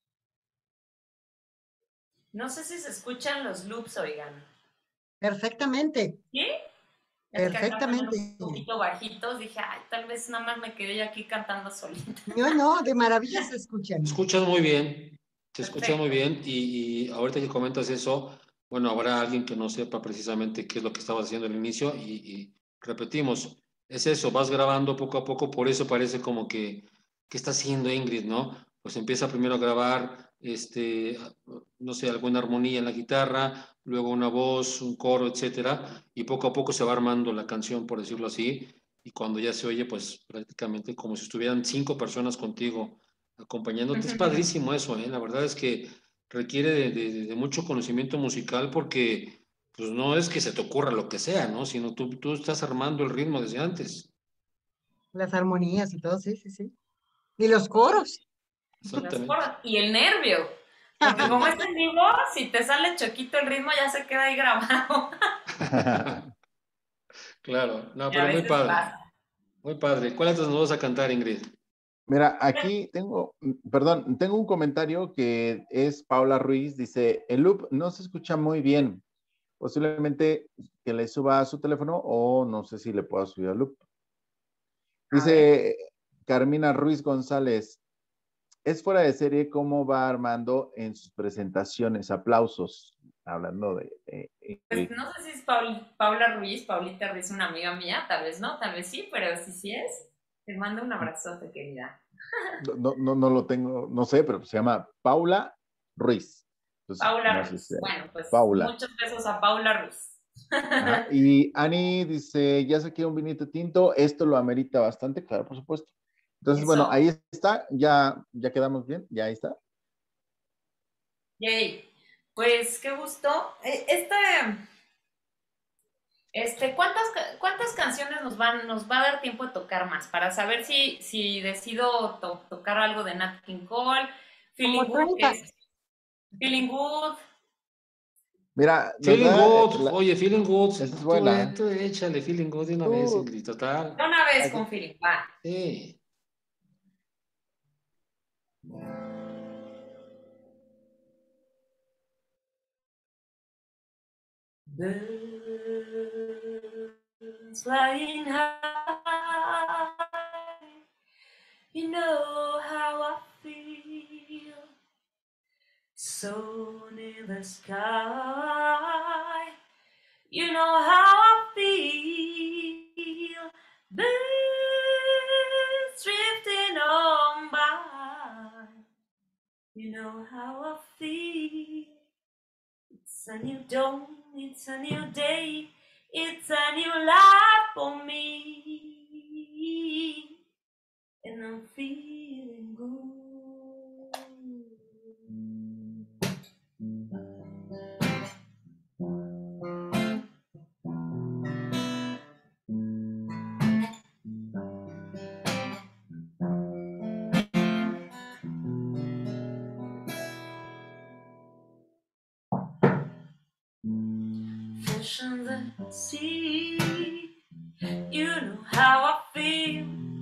No sé si se escuchan los loops, oigan. perfectamente, ¿Sí? Es que acá también perfectamente. un poquito bajitos. Dije, ay, tal vez nada más me quedé yo aquí cantando solita. No, no, de maravilla se escuchan. Te escuchas muy bien, te escuchas muy Perfecto. bien y, y ahorita que comentas eso, bueno, habrá alguien que no sepa precisamente qué es lo que estabas haciendo al inicio y, y repetimos, es eso, vas grabando poco a poco, por eso parece como que, ¿qué está haciendo Ingrid, no? Pues empieza primero a grabar, este, no sé, alguna armonía en la guitarra, luego una voz, un coro, etcétera, y poco a poco se va armando la canción, por decirlo así, y cuando ya se oye, pues prácticamente como si estuvieran cinco personas contigo acompañándote. Es padrísimo eso, ¿eh? La verdad es que requiere de, de, de mucho conocimiento musical porque pues no es que se te ocurra lo que sea, ¿no? Sino tú, tú estás armando el ritmo desde antes. Las armonías y todo, sí, sí, sí. Y los coros. Exactamente. Y el nervio. Porque como es en vivo, si te sale choquito el ritmo, ya se queda ahí grabado. Claro, no, Y a pero muy veces padre, pasa. muy padre. ¿Cuáles nos vas a cantar, Ingrid? Mira, aquí tengo, perdón, tengo un comentario que es Paula Ruiz, dice, el loop no se escucha muy bien, posiblemente que le suba a su teléfono o no sé si le pueda subir al loop. Dice Carmina Ruiz González, es fuera de serie cómo va Armando en sus presentaciones, aplausos, hablando de... de, de Pues no sé si es Paul, Paula Ruiz, Paulita Ruiz, una amiga mía, tal vez no, tal vez sí, pero si sí es, te mando un abrazote, querida. no, no, no lo tengo, no sé, pero se llama Paula Ruiz. Entonces, Paula no sé Ruiz. si Bueno, pues Paula. muchos besos a Paula Ruiz. Ajá. Y Ani dice, ya saqué un vinito tinto, esto lo amerita bastante, claro, por supuesto. Entonces, Eso. bueno, ahí está, ya, ya quedamos bien, ya ahí está. Yay. Pues qué gusto. Este, este, ¿cuántas, cuántas canciones nos van, nos va a dar tiempo de tocar más? Para saber si, si decido to tocar algo de Nat King Cole, Feeling Good, que es Feeling Good. Mira, nos Feeling da, Good, la, oye, Feeling Good, esa es tú, buena. tú échale Feeling Good de una vez, Tú, Ingrid, total. De una vez aquí, con Feeling, va. Sí. Birds flying high, you know how I feel, so near the sky, you know how I feel, birds drifting on by, you know how I feel. It's a new dawn, it's a new day, it's a new life for me, and I'm feeling good. Fish in the sea, you know how I feel.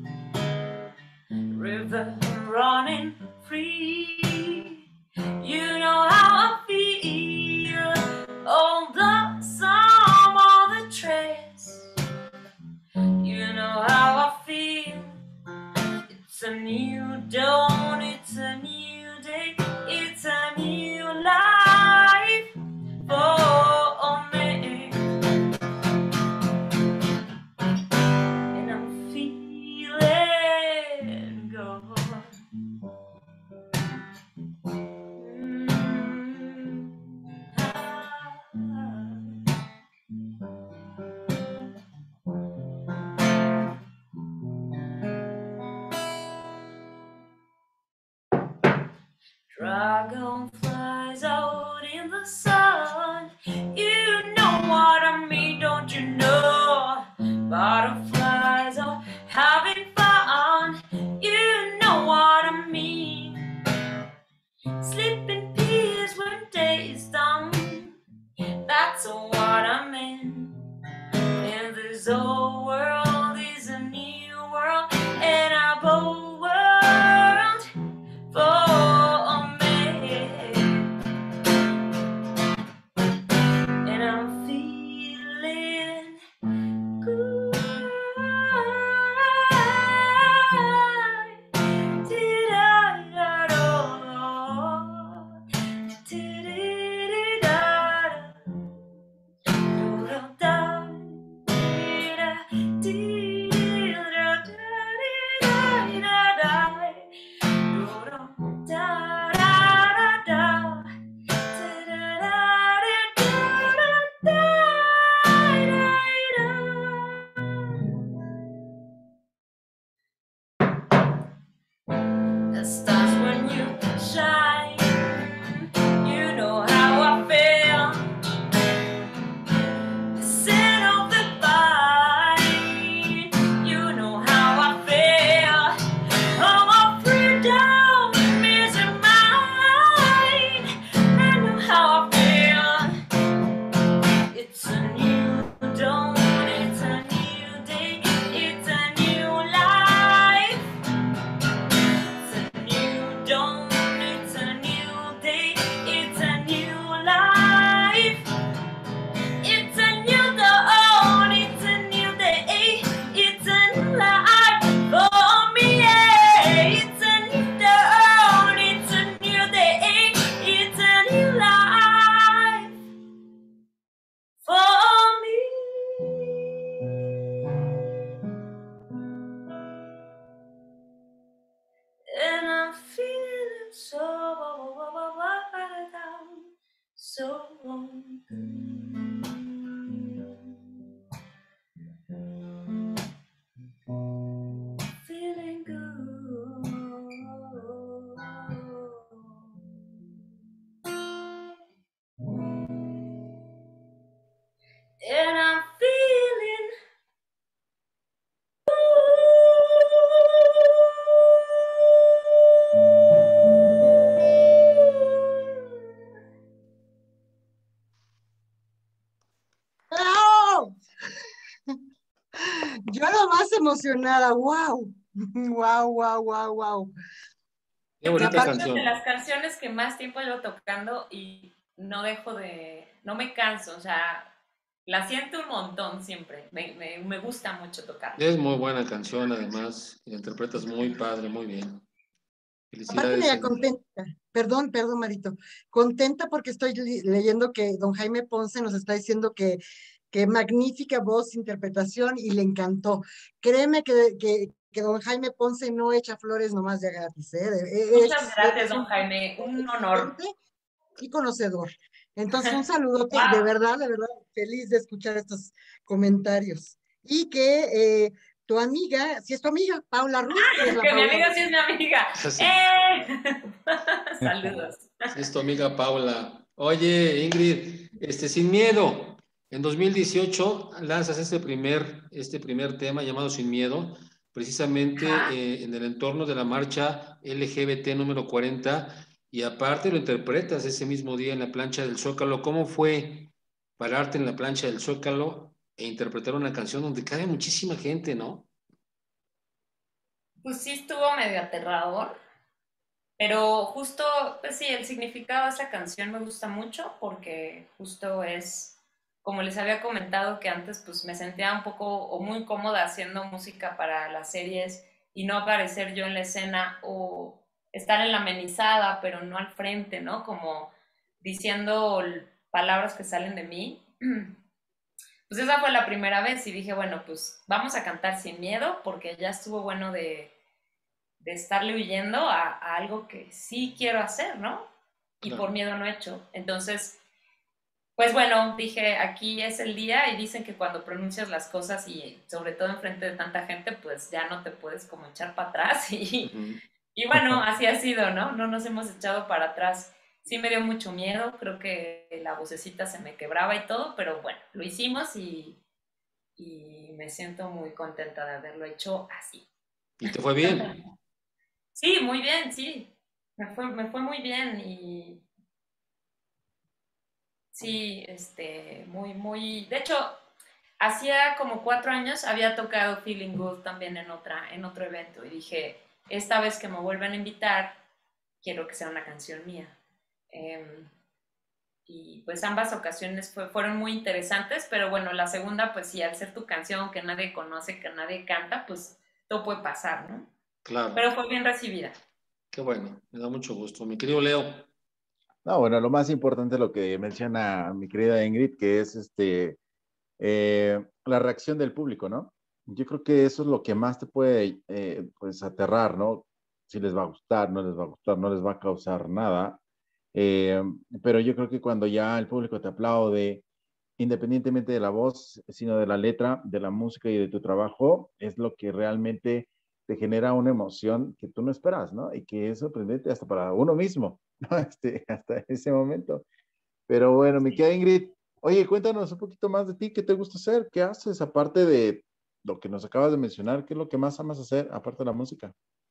River running free, you know how I feel. All the sum of the trace, you know how I feel. It's a new dawn, it's a new day, it's a new life for me, and I'm feeling good. Mm-hmm. Dragonflies out in the sun, you know what I mean, don't you know? Butterflies are having fun, you know what I mean. Sleep in peace when day is done, that's what I mean. And this old world is a new world, and our bold world for me, and I'm feeling good. Did Yo lo más emocionada, wow, wow, wow, wow, wow. Qué Yo creo bonita que es canción. de las canciones que más tiempo llevo tocando y no dejo de, no me canso, o sea, la siento un montón siempre, me, me, me gusta mucho tocarla. Es muy buena canción, además, y la interpretas muy padre, muy bien. Aparte, Felicidades, mira, Ingrid. contenta, perdón, perdón, Marito, contenta porque estoy li- leyendo que don Jaime Ponce nos está diciendo que, que magnífica voz, interpretación y le encantó. Créeme que, que, que don Jaime Ponce no echa flores nomás de gratis, ¿eh? De- Muchas Es, gracias, es don un Jaime, un honor. exigente y conocedor. Entonces, un saludote, de Wow, verdad, de verdad, feliz de escuchar estos comentarios. Y que eh, tu amiga, si es tu amiga, Paula Ruiz, que es la que mi Paula amiga sí Ruiz. es mi amiga. Sí, ¡Eh! Saludos. sí, es tu amiga Paula. Oye, Ingrid, este, Sin Miedo. En dos mil dieciocho lanzas este primer, este primer tema llamado Sin Miedo, precisamente Ajá. eh, en el entorno de la marcha L G B T número cuarenta, y aparte lo interpretas ese mismo día en la plancha del Zócalo. ¿Cómo fue pararte en la plancha del Zócalo e interpretar una canción donde cae muchísima gente, ¿no? Pues sí estuvo medio aterrador, pero justo, pues sí, el significado de esa canción me gusta mucho porque justo es, como les había comentado que antes pues me sentía un poco o muy cómoda haciendo música para las series y no aparecer yo en la escena o estar en la amenizada, pero no al frente, ¿no? Como diciendo palabras que salen de mí. Pues esa fue la primera vez y dije, bueno, pues vamos a cantar sin miedo porque ya estuvo bueno de de estarle huyendo a, a, algo que sí quiero hacer, ¿no? Y por Claro. miedo no he hecho. Entonces, pues bueno, dije, aquí es el día y dicen que cuando pronuncias las cosas y sobre todo enfrente de tanta gente, pues ya no te puedes como echar para atrás y, Ujú. y bueno, así ha sido, ¿no? No nos hemos echado para atrás. Sí me dio mucho miedo, creo que la vocecita se me quebraba y todo, pero bueno, lo hicimos y, y me siento muy contenta de haberlo hecho así. Y te fue bien. Sí, muy bien, sí. Me fue, me fue muy bien y sí, este, muy, muy. De hecho, hacía como cuatro años había tocado Feeling Good también en otra, en otro evento y dije, esta vez que me vuelvan a invitar, quiero que sea una canción mía. Eh, y pues ambas ocasiones fue, fueron muy interesantes, pero bueno, la segunda, pues sí, al ser tu canción que nadie conoce, que nadie canta, pues todo puede pasar, ¿no? Claro. Pero fue bien recibida. Qué bueno. Me da mucho gusto. Mi querido Leo. No, bueno, lo más importante es lo que menciona mi querida Ingrid, que es este, eh, la reacción del público, ¿no? Yo creo que eso es lo que más te puede, eh, pues, aterrar, ¿no? Si les va a gustar, no les va a gustar, no les va a causar nada. Eh, pero yo creo que cuando ya el público te aplaude, independientemente de la voz, sino de la letra, de la música y de tu trabajo, es lo que realmente te genera una emoción que tú no esperas, ¿no? Y que es sorprendente hasta para uno mismo, ¿no? Este, hasta ese momento. Pero bueno, mi querida Ingrid, oye, cuéntanos un poquito más de ti, ¿qué te gusta hacer? ¿Qué haces aparte de lo que nos acabas de mencionar? ¿Qué es lo que más amas hacer aparte de la música?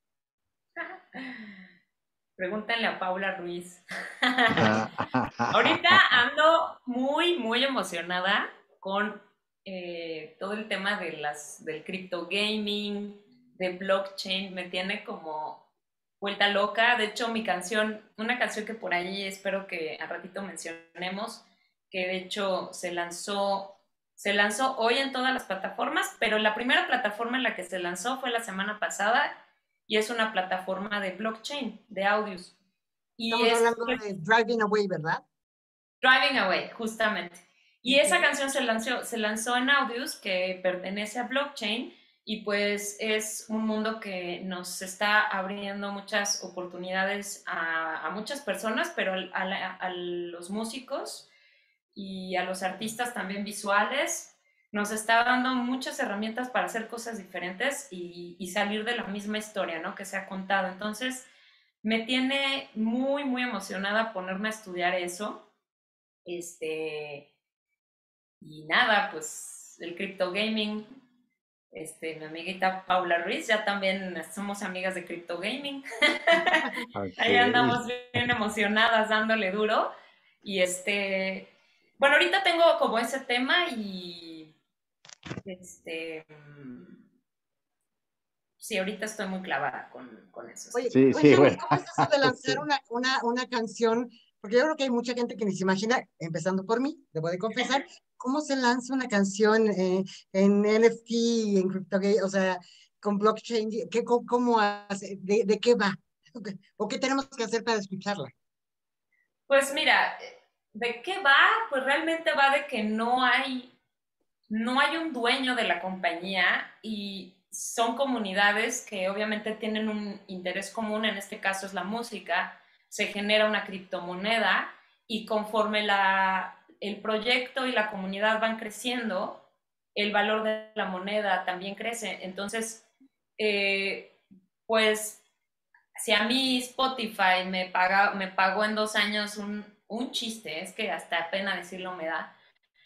Pregúntenle a Paula Ruiz. Ahorita ando muy, muy emocionada con eh, todo el tema de las, del crypto gaming, de blockchain. Me tiene como vuelta loca. De hecho, mi canción, una canción que por ahí espero que al ratito mencionemos, que de hecho se lanzó, se lanzó hoy en todas las plataformas, pero la primera plataforma en la que se lanzó fue la semana pasada y es una plataforma de blockchain, de audios. Y Estamos es hablando de Driving Away, ¿verdad? Driving Away, justamente. Y esa Okay. canción se lanzó, se lanzó en Audius, que pertenece a blockchain, y pues es un mundo que nos está abriendo muchas oportunidades a, a muchas personas, pero a, la, a los músicos y a los artistas también visuales, nos está dando muchas herramientas para hacer cosas diferentes y, y salir de la misma historia, ¿no? Que se ha contado. Entonces, me tiene muy, muy emocionada ponerme a estudiar eso. Este, y nada, pues el crypto gaming, este, mi amiguita Paula Ruiz, ya también somos amigas de crypto gaming. Ahí Ok. andamos bien emocionadas dándole duro. Y este, bueno, ahorita tengo como ese tema y, Este, sí, ahorita estoy muy clavada con, con eso. Oye, Sí, cuéntame, sí, bueno. ¿cómo es eso de lanzar una, una, una canción? Porque yo creo que hay mucha gente que ni se imagina, empezando por mí, debo de confesar, cómo se lanza una canción eh, en N F T, en CryptoGate, o sea, con blockchain, ¿qué, cómo, cómo hace, de, de qué va? ¿O qué tenemos que hacer para escucharla? Pues mira, ¿de qué va? Pues realmente va de que no hay, no hay un dueño de la compañía y son comunidades que obviamente tienen un interés común, en este caso es la música, se genera una criptomoneda y conforme la, el proyecto y la comunidad van creciendo, el valor de la moneda también crece. Entonces, eh, pues si a mí Spotify me, paga, me pagó en dos años un, un chiste, es que hasta pena decirlo me da,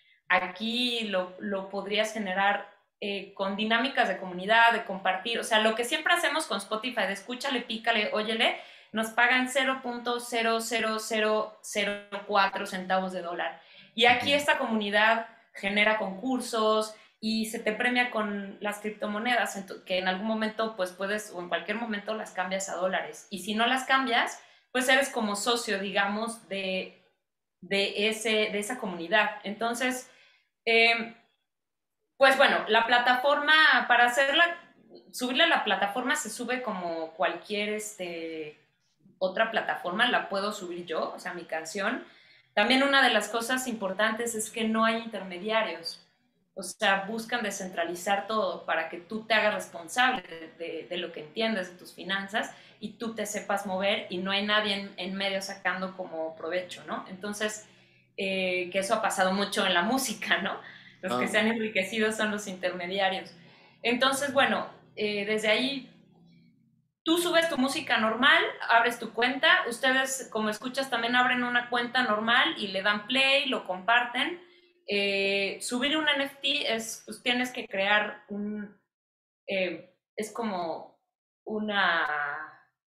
aquí lo, lo podrías generar eh, con dinámicas de comunidad, de compartir, o sea, lo que siempre hacemos con Spotify, de escúchale, pícale, óyele, nos pagan cero punto cero cero cero cero cuatro centavos de dólar. Y aquí esta comunidad genera concursos y se te premia con las criptomonedas, que en algún momento pues puedes, o en cualquier momento las cambias a dólares. Y si no las cambias, pues eres como socio, digamos, de, de, ese, de esa comunidad. Entonces, eh, pues bueno, la plataforma, para hacerla, subirla a la plataforma se sube como cualquier este, otra plataforma, la puedo subir yo, o sea, mi canción. También una de las cosas importantes es que no hay intermediarios. O sea, buscan descentralizar todo para que tú te hagas responsable de, de, de lo que entiendes de tus finanzas y tú te sepas mover y no hay nadie en, en medio sacando como provecho, ¿no? Entonces, eh, que eso ha pasado mucho en la música, ¿no? Los Ah. que se han enriquecido son los intermediarios. Entonces, bueno, eh, desde ahí tú subes tu música normal, abres tu cuenta, ustedes como escuchas también abren una cuenta normal y le dan play, lo comparten. Eh, subir un N F T es, pues tienes que crear un, eh, es como una,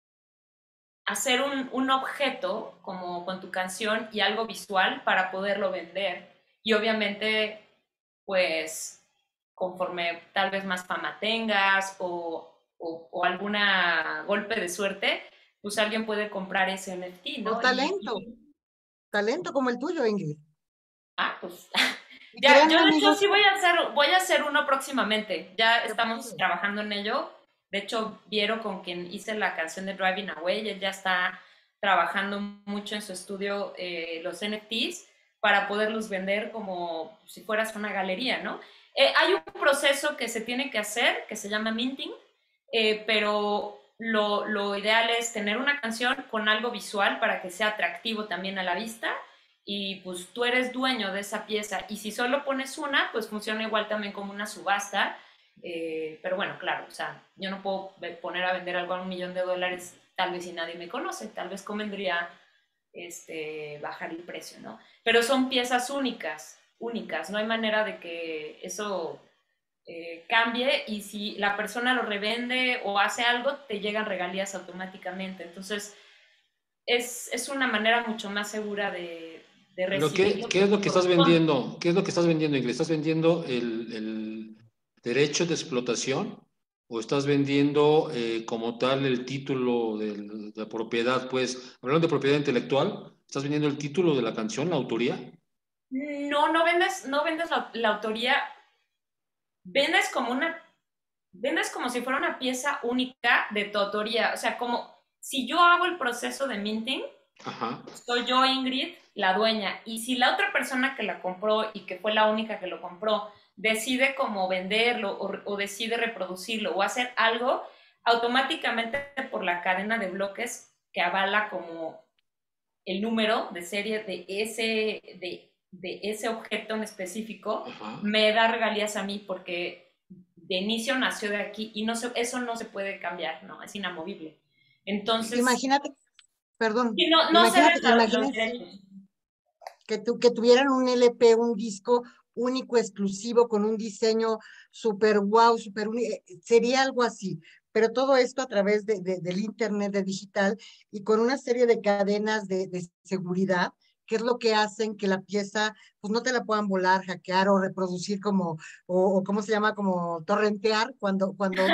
hacer un, un objeto como con tu canción y algo visual para poderlo vender. Y obviamente, pues, conforme tal vez más fama tengas o o, o alguna golpe de suerte, pues alguien puede comprar ese N F T, O ¿no? talento, Y, y talento como el tuyo, Ingrid. ah, pues Y ya, créanme, yo de hecho amigos, sí voy a hacer, voy a hacer uno próximamente. Ya qué estamos padre. trabajando en ello. De hecho, Viero, con quien hice la canción de Driving Away, él ya está trabajando mucho en su estudio eh, los N F Ts para poderlos vender como si fueras una galería, ¿no? Eh, hay un proceso que se tiene que hacer que se llama minting, eh, pero lo, lo ideal es tener una canción con algo visual para que sea atractivo también a la vista y pues tú eres dueño de esa pieza y si solo pones una, pues funciona igual también como una subasta, eh, pero bueno, claro, o sea, yo no puedo poner a vender algo a un millón de dólares tal vez si nadie me conoce, tal vez convendría este, bajar el precio, ¿no? Pero son piezas únicas, únicas, no hay manera de que eso eh, cambie y si la persona lo revende o hace algo, te llegan regalías automáticamente. Entonces, es, es una manera mucho más segura de, de Pero ¿qué, recibirlo. qué es lo que estás Corresponde. vendiendo? ¿Qué es lo que estás vendiendo, Ingrid? ¿Estás vendiendo el, el derecho de explotación o estás vendiendo eh, como tal el título de, de la propiedad? Pues, hablando de propiedad intelectual, ¿estás vendiendo el título de la canción, la autoría? No, no vendes, no vendes la, la autoría, vendes como una, vendes como si fuera una pieza única de tu autoría. O sea, como si yo hago el proceso de minting, Ajá. soy yo, Ingrid, la dueña. Y si la otra persona que la compró y que fue la única que lo compró, decide como venderlo o, o decide reproducirlo o hacer algo, automáticamente por la cadena de bloques que avala como el número de serie de ese, de, de ese objeto en específico, Ajá. me da regalías a mí porque de inicio nació de aquí y no se, eso no se puede cambiar, ¿no? Es inamovible. Entonces, Imagínate, perdón, y no, no imagínate, cedes los imagínense derechos. que, tu, que tuvieran un L P, un disco único, exclusivo, con un diseño súper wow, súper único, sería algo así. Pero todo esto a través de, de, del internet, de digital, y con una serie de cadenas de, de seguridad que es lo que hacen que la pieza, pues no te la puedan volar, hackear o reproducir como, o, o ¿cómo se llama? Como torrentear cuando, cuando,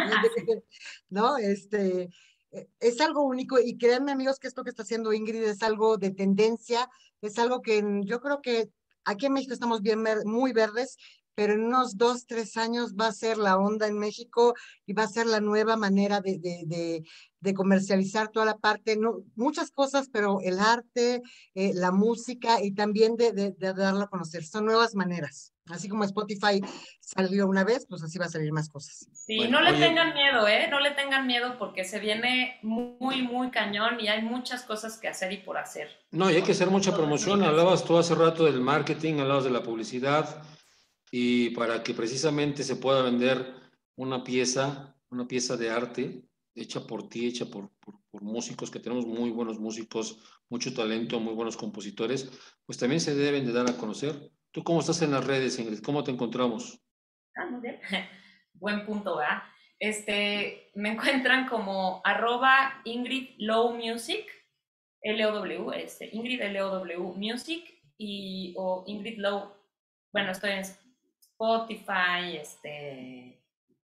¿no? Este, eh, es algo único y créanme amigos que esto que está haciendo Ingrid es algo de tendencia, es algo que en- yo creo que aquí en México estamos bien ver- muy verdes, pero en unos dos, tres años va a ser la onda en México y va a ser la nueva manera de, de, de, de comercializar toda la parte, no, muchas cosas, pero el arte, eh, la música y también de, de, de darlo a conocer. Son nuevas maneras. Así como Spotify salió una vez, pues así va a salir más cosas. Sí, Bueno, no le oye, tengan miedo, ¿eh? No le tengan miedo porque se viene muy, muy cañón y hay muchas cosas que hacer y por hacer. no, y hay que hacer mucha Todo es promoción. educación. Hablabas tú hace rato del marketing, hablabas de la publicidad, y para que precisamente se pueda vender una pieza, una pieza de arte hecha por ti, hecha por, por, por músicos, que tenemos muy buenos músicos, mucho talento, muy buenos compositores, pues también se deben de dar a conocer. ¿Tú cómo estás en las redes, Ingrid? ¿Cómo te encontramos? Ah, muy bien. Buen punto, ¿verdad? Este, me encuentran como arroba Ingrid Low Music, L O W, este, Ingrid L O W Music y o Ingrid Low, bueno, estoy en Spotify, este,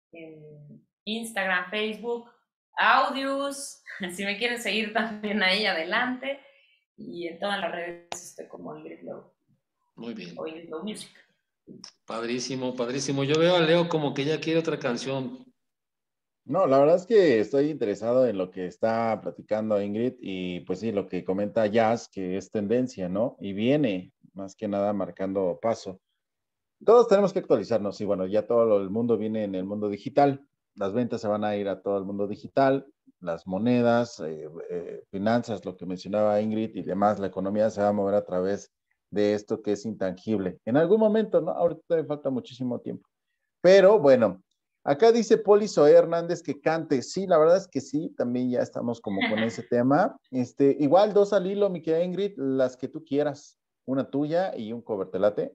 en Instagram, Facebook, Audios, si me quieren seguir también ahí adelante, y en todas las redes estoy como Ingrid Low Muy bien. o Ingrid Low Music. Padrísimo, padrísimo. Yo veo a Leo como que ya quiere otra canción. No, la verdad es que estoy interesado en lo que está platicando Ingrid y pues sí, lo que comenta Jazz, que es tendencia, ¿no? Y viene más que nada marcando paso. Todos tenemos que actualizarnos y bueno, ya todo el mundo viene en el mundo digital. Las ventas se van a ir a todo el mundo digital, las monedas, eh, eh, finanzas, lo que mencionaba Ingrid y demás, la economía se va a mover a través de esto que es intangible. En algún momento, ¿no? Ahorita todavía falta muchísimo tiempo. Pero bueno, acá dice Poli Zoé Hernández que cante. Sí, la verdad es que sí, también ya estamos como con ese tema. Este, igual dos al hilo, mi querida Ingrid, las que tú quieras. Una tuya y un cover, ¿te late?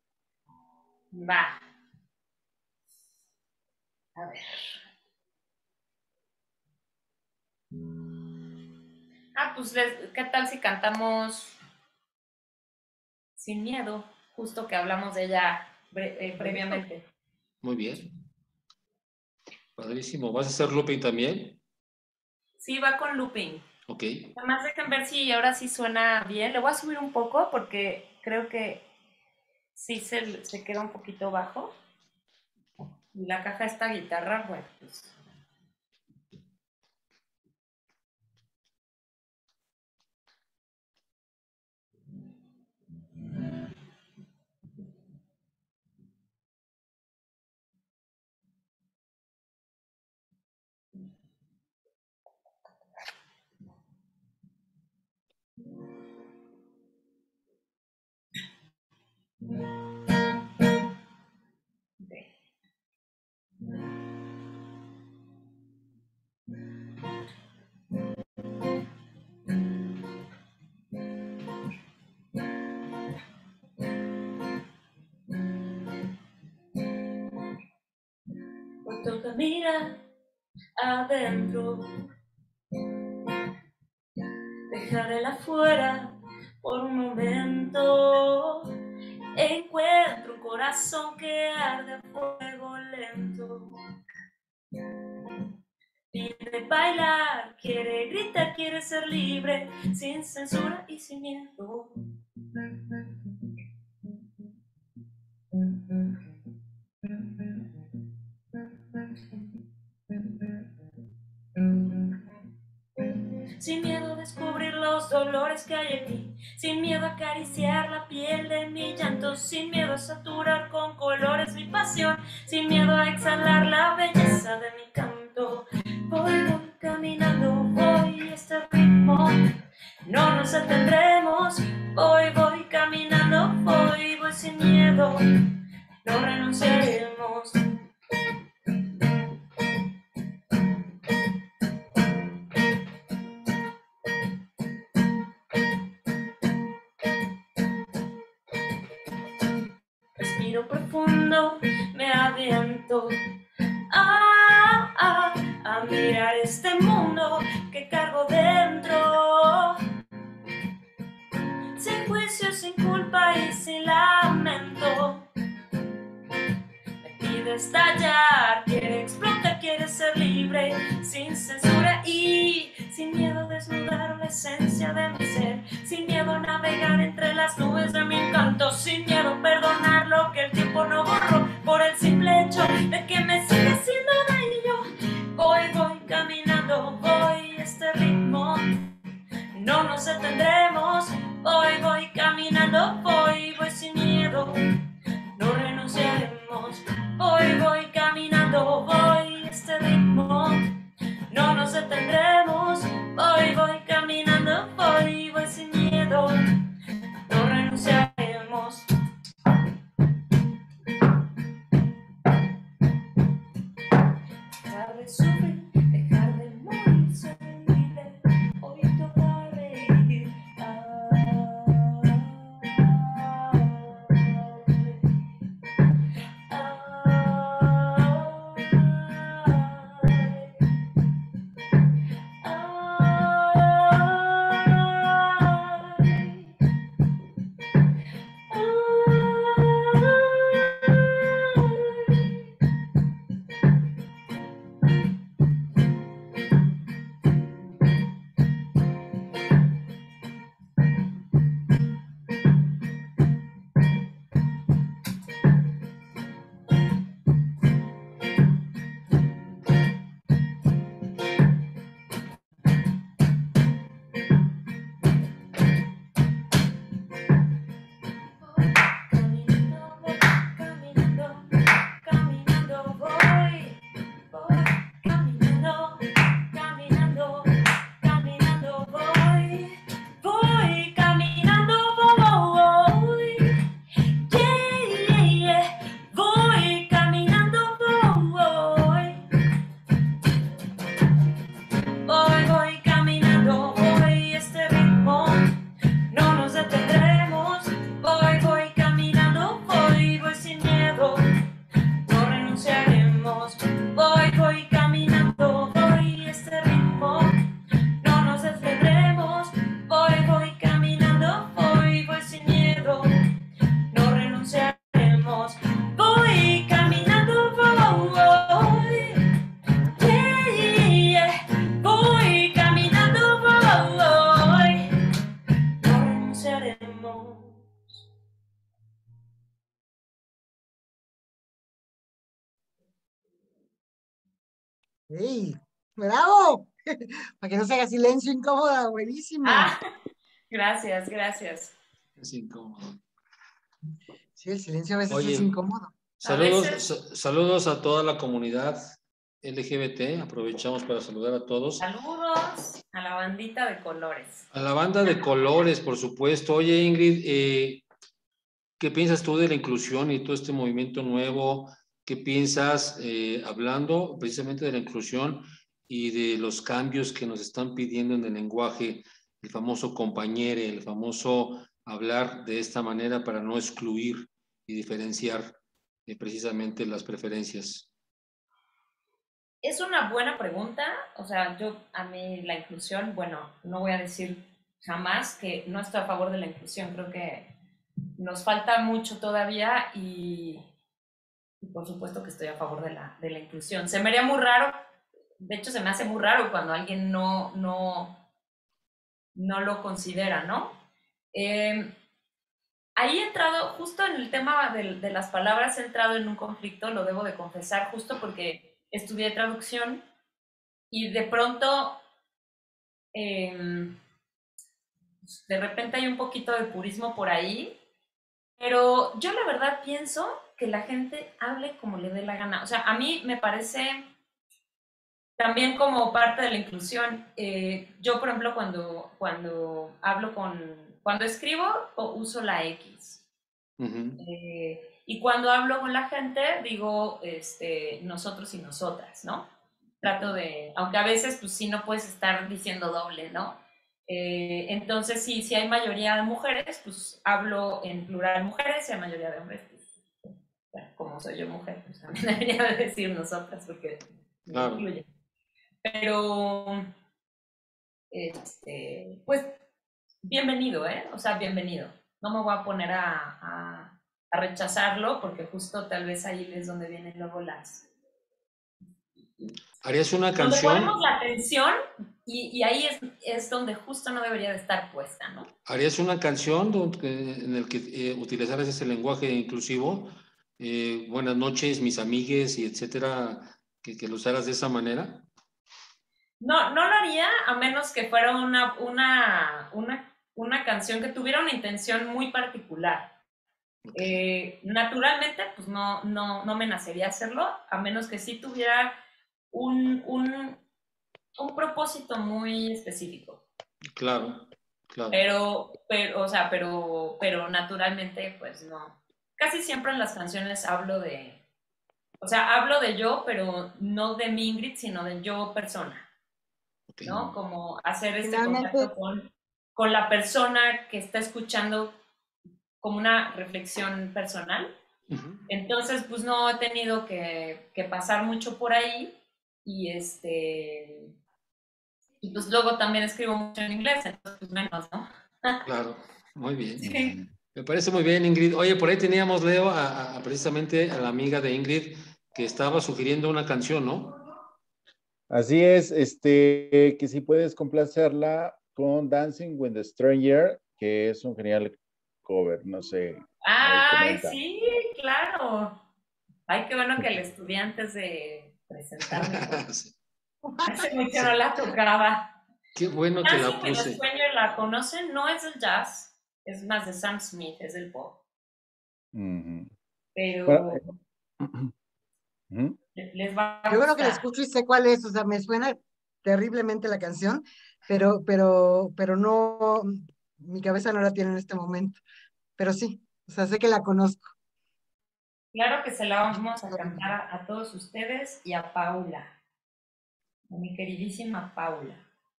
Va. A ver. Ah, pues, les- ¿qué tal si cantamos Sin Miedo? Justo que hablamos de ella bre- eh, previamente. Muy bien. Padrísimo. ¿Vas a hacer looping también? Sí, va con looping. Ok. Además, dejen ver si ahora sí suena bien. Le voy a subir un poco porque creo que sí se, se queda un poquito bajo. Y la caja de esta guitarra, bueno, pues. Okay. Hoy toca mirar adentro, dejar el afuera por un momento. Encuentro un corazón que arde a fuego lento. Quiere bailar, quiere gritar, quiere ser libre, sin censura y sin miedo. Sin miedo a descubrir los dolores que hay en mí, sin miedo a acariciar la piel de mi llanto, sin miedo a saturar con colores mi pasión, sin miedo a exhalar la belleza de mi canto. Voy, voy caminando, voy este ritmo, no nos detendremos. Voy, voy caminando, voy, voy sin miedo, no renunciaremos. Respiro profundo, me aviento a, a, a mirar este mundo que cargo dentro. Sin juicios sin culpa y sin lamento. Me pide estallar, quiere explotar, quiere ser libre, sin censura y sin miedo a desnudar la esencia de mi ser, sin miedo a navegar entre las nubes de mi encanto, sin miedo a perdonar lo que el tiempo no borró, por el simple hecho de que me sigue siendo bello. Voy, voy caminando, voy este ritmo, no nos detendremos. Voy, voy caminando, voy, voy sin miedo, no renunciaremos. Voy, voy caminando, voy este ritmo, no nos detendremos. Voy, voy caminando, voy, voy sin miedo, no renunciaremos. Dejar de sufrir, dejar de morir, ser libre, hoy toca reír. ¡Ey! ¡Bravo! Para que no se haga silencio incómoda, buenísimo. Ah, gracias, gracias. Es incómodo. Sí, el silencio a veces Oye, es incómodo. Saludos, A veces- sa- saludos a toda la comunidad L G B T. Aprovechamos para saludar a todos. Saludos a la bandita de colores. A la banda de colores, por supuesto. Oye, Ingrid, eh, ¿qué piensas tú de la inclusión y todo este movimiento nuevo? ¿Qué piensas eh, hablando precisamente de la inclusión y de los cambios que nos están pidiendo en el lenguaje, el famoso compañere, el famoso hablar de esta manera para no excluir y diferenciar eh, precisamente las preferencias? Es una buena pregunta, o sea, yo a mí la inclusión, bueno, no voy a decir jamás que no estoy a favor de la inclusión, creo que nos falta mucho todavía y, y por supuesto que estoy a favor de la, de la inclusión. Se me haría muy raro, de hecho se me hace muy raro cuando alguien no, no, no lo considera, ¿no? Eh, ahí he entrado, justo en el tema de, de las palabras, he entrado en un conflicto, lo debo de confesar, justo porque estudié traducción y de pronto, eh, de repente hay un poquito de purismo por ahí, pero yo la verdad pienso que la gente hable como le dé la gana. O sea, a mí me parece también como parte de la inclusión. Eh, yo, por ejemplo, cuando, cuando hablo con, cuando escribo, uso la X. Uh-huh. Eh, y cuando hablo con la gente, digo este, nosotros y nosotras, ¿no? Trato de, aunque a veces pues sí no puedes estar diciendo doble, ¿no? Eh, entonces sí, si hay mayoría de mujeres, pues hablo en plural mujeres, si hay mayoría de hombres, pues bueno, como soy yo mujer, pues también debería de decir nosotras porque Claro. me incluye. Pero, este, pues, bienvenido, ¿eh? O sea, bienvenido. no me voy a poner a, a, a rechazarlo, porque justo tal vez ahí es donde vienen luego las... ¿Harías una Donde canción? ponemos la atención y, y ahí es, es donde justo no debería de estar puesta, ¿no? ¿Harías una canción donde, en el que eh, utilizaras ese lenguaje inclusivo? Eh, buenas noches, mis amigues, y etcétera, que, que lo usaras de esa manera. No, no lo haría a menos que fuera una, una, una, una canción que tuviera una intención muy particular. Okay. Eh, naturalmente, pues no, no, no me nacería hacerlo, a menos que sí tuviera un, un, un propósito muy específico. Claro, claro. Pero, pero, o sea, pero, pero naturalmente, pues no. Casi siempre en las canciones hablo de, o sea, hablo de yo, pero no de mi Ingrid, sino de yo persona. Okay. ¿No? Como hacer este Finalmente, contacto con, con la persona que está escuchando como una reflexión personal. Uh-huh. Entonces, pues no he tenido que, que pasar mucho por ahí y este y pues luego también escribo mucho en inglés, entonces pues menos, ¿no? Claro, muy bien. Sí. Me parece muy bien, Ingrid. Oye, por ahí teníamos, Leo, a, a, precisamente a la amiga de Ingrid que estaba sugiriendo una canción, ¿no? Así es, este, que si puedes complacerla con Dancing with the Stranger, que es un genial cover, no sé. Ay, sí, claro. Ay, qué bueno que el estudiante antes de presentarme. Sí. Hace mucho no la tocaba. Qué bueno que la puse. Dancing with the Stranger la conocen, no es el jazz, es más de Sam Smith, es el pop. Uh-huh. Pero... Bueno, uh-huh. Les va a Yo creo que la escucho y sé cuál es, o sea, me suena terriblemente la canción, pero, pero, pero no, mi cabeza no la tiene en este momento. Pero sí, o sea, sé que la conozco. Claro que se la vamos a cantar a, a todos ustedes y a Paula, a mi queridísima Paula.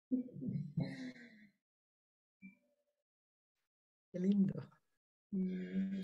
Qué lindo. Mm.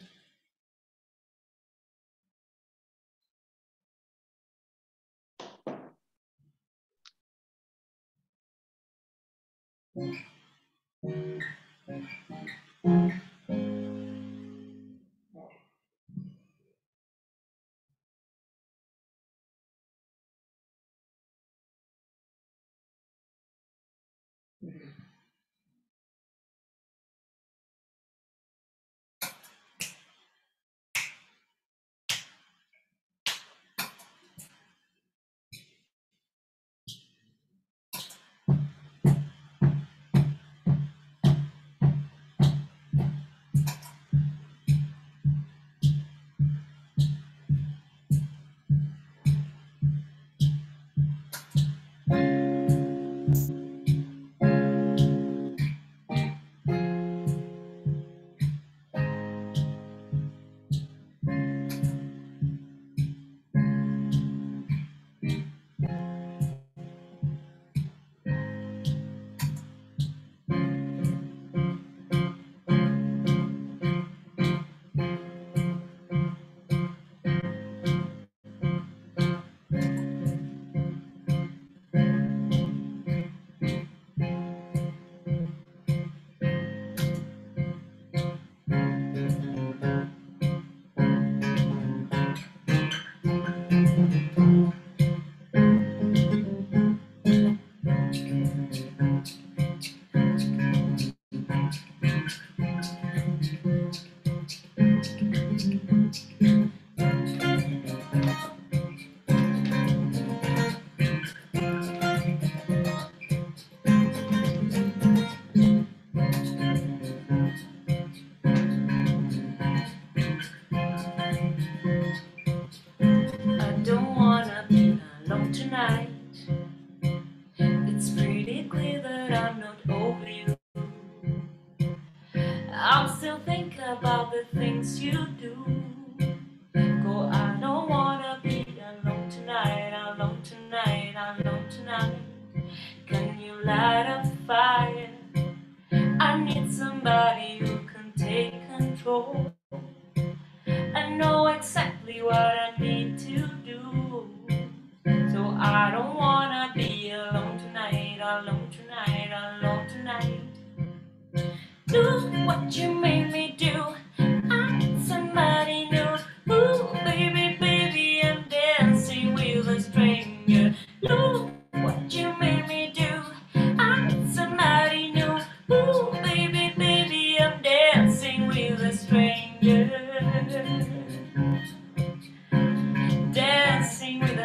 Do what you made me do.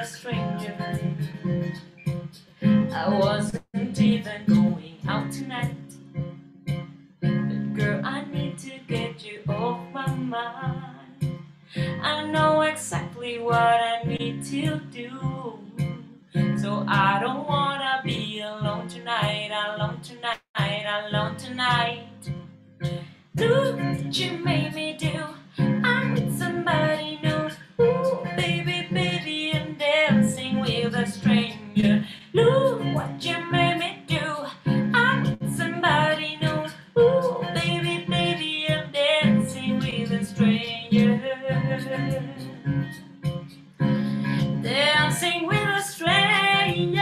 stranger. I wasn't even going out tonight. But girl, I need to get you off my mind. I know exactly what I need to do. So I don't wanna be alone tonight, alone tonight, alone tonight. Look what you made me do. I'm with somebody new. Ooh, baby, baby, I'm dancing with a stranger. Look what you made me do. I'm with somebody new. Ooh, baby, baby, I'm dancing with a stranger. Dancing with a stranger.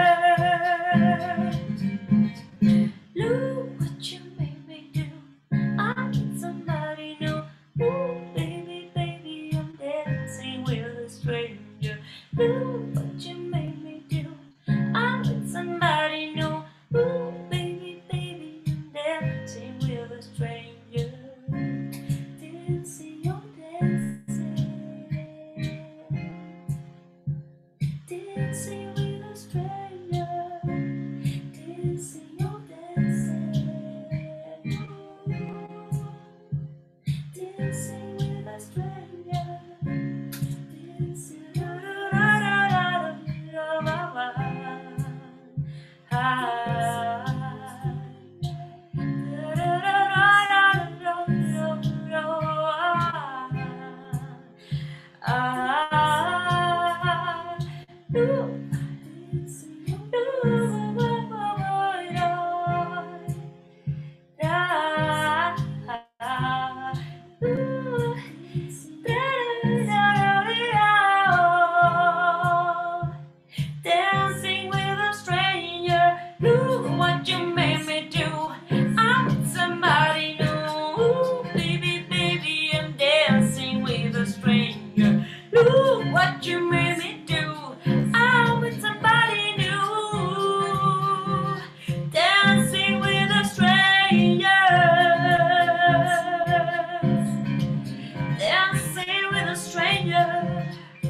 Look what you made me do. I need somebody new. Ooh, baby, baby, I'm dancing with a stranger. Look what you made me do. I need somebody new. Ooh, baby, baby, I'm dancing with a stranger. Dancing, oh, dancing. Dancing with a stranger. Dancing, oh, dancing. Dancing with a stranger. Dancing, da da da da da da da Dancing with a stranger, look what you made me do. I'm with somebody new. Ooh, baby, baby, I'm dancing with a stranger. Look what you made me do. I'm with somebody new. Dancing with a stranger. Dancing with a stranger.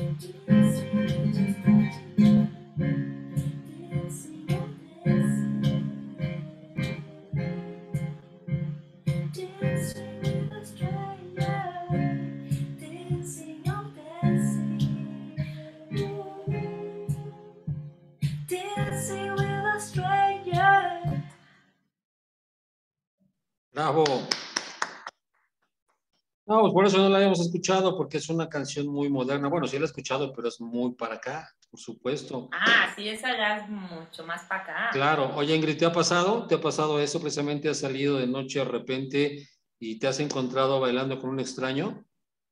Bravo. No, pues por eso no la habíamos escuchado, porque es una canción muy moderna. Bueno, sí la he escuchado, pero es muy para acá, por supuesto. Ah, sí, esa ya es mucho más para acá. Claro. Oye, Ingrid, ¿te ha pasado? ¿Te ha pasado eso? Precisamente has salido de noche de repente y te has encontrado bailando con un extraño.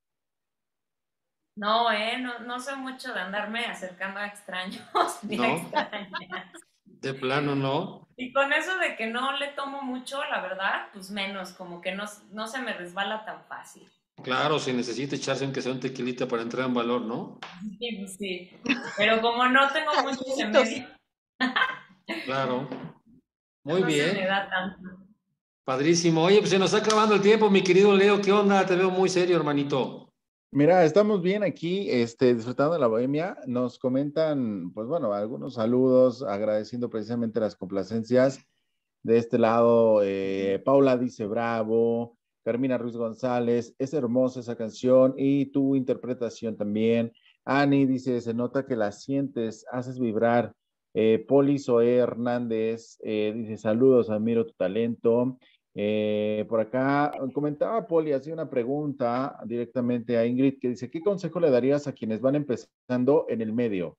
No, eh, no, no soy mucho de andarme acercando a extraños ni a ¿No? extrañas. De plano, ¿no? Y con eso de que no le tomo mucho, la verdad, pues menos, como que no, no se me resbala tan fácil. Claro, si necesita echarse aunque sea un tequilita para entrar en valor, ¿no? Sí, pues sí. Pero como no tengo muchos en medio, Claro. Muy no se me bien. da tanto. Padrísimo. Oye, pues se nos está acabando el tiempo, mi querido Leo. ¿Qué onda? Te veo muy serio, hermanito. Mira, estamos bien aquí, este, disfrutando de la bohemia. Nos comentan, pues bueno, algunos saludos, agradeciendo precisamente las complacencias. De este lado, eh, Paula dice bravo, Carmina Ruiz González, es hermosa esa canción y tu interpretación también. Ani dice, se nota que la sientes, haces vibrar. Eh, Poli Zoé Hernández eh, dice, saludos, admiro tu talento. Eh, por acá comentaba Poli, hacía una pregunta directamente a Ingrid que dice, ¿qué consejo le darías a quienes van empezando en el medio?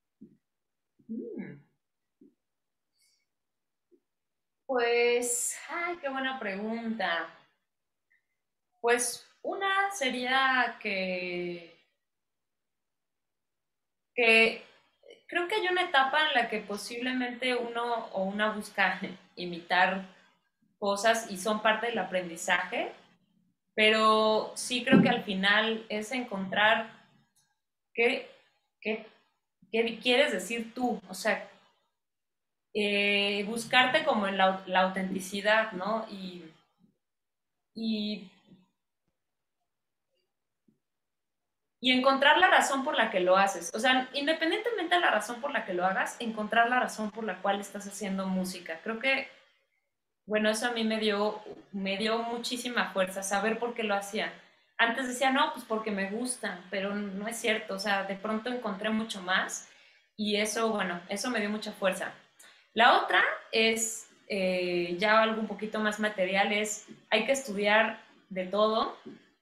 Pues, ay, qué buena pregunta. Pues una sería que, que creo que hay una etapa en la que posiblemente uno o una busca imitar cosas y son parte del aprendizaje, pero sí creo que al final es encontrar qué, qué, qué quieres decir tú, o sea, eh, buscarte como en la, la autenticidad, ¿no? Y, y y encontrar la razón por la que lo haces. O sea, independientemente de la razón por la que lo hagas, encontrar la razón por la cual estás haciendo música. Creo que, bueno, eso a mí me dio, me dio muchísima fuerza, saber por qué lo hacía. Antes decía, no, pues porque me gusta, pero no es cierto. O sea, de pronto encontré mucho más y eso, bueno, eso me dio mucha fuerza. La otra es, eh, ya algo un poquito más material, es hay que estudiar de todo.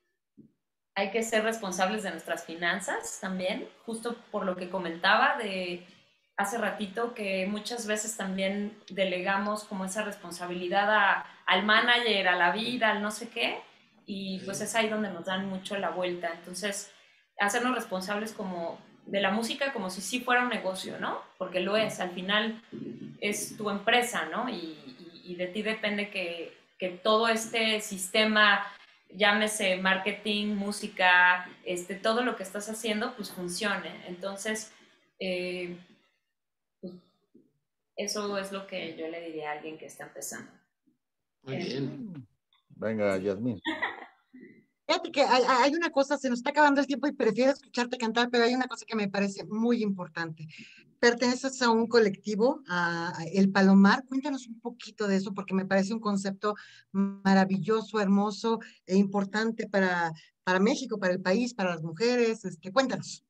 Hay que ser responsables de nuestras finanzas también, justo por lo que comentaba de hace ratito, que muchas veces también delegamos como esa responsabilidad a, al manager, a la vida, al no sé qué, y pues es ahí donde nos dan mucho la vuelta. Entonces, hacernos responsables como de la música como si sí fuera un negocio, ¿no? Porque lo es, al final es tu empresa, ¿no? Y, y, y de ti depende que, que todo este sistema, llámese marketing, música, este, todo lo que estás haciendo, pues funcione. Entonces, eh, pues, eso es lo que yo le diría a alguien que está empezando. Muy eh, bien. Venga, Yasmín. Fíjate que hay, hay una cosa, se nos está acabando el tiempo y prefiero escucharte cantar, pero hay una cosa que me parece muy importante. Perteneces a un colectivo, a, a El Palomar. Cuéntanos un poquito de eso, porque me parece un concepto maravilloso, hermoso e importante para, para México, para el país, para las mujeres. Este, cuéntanos.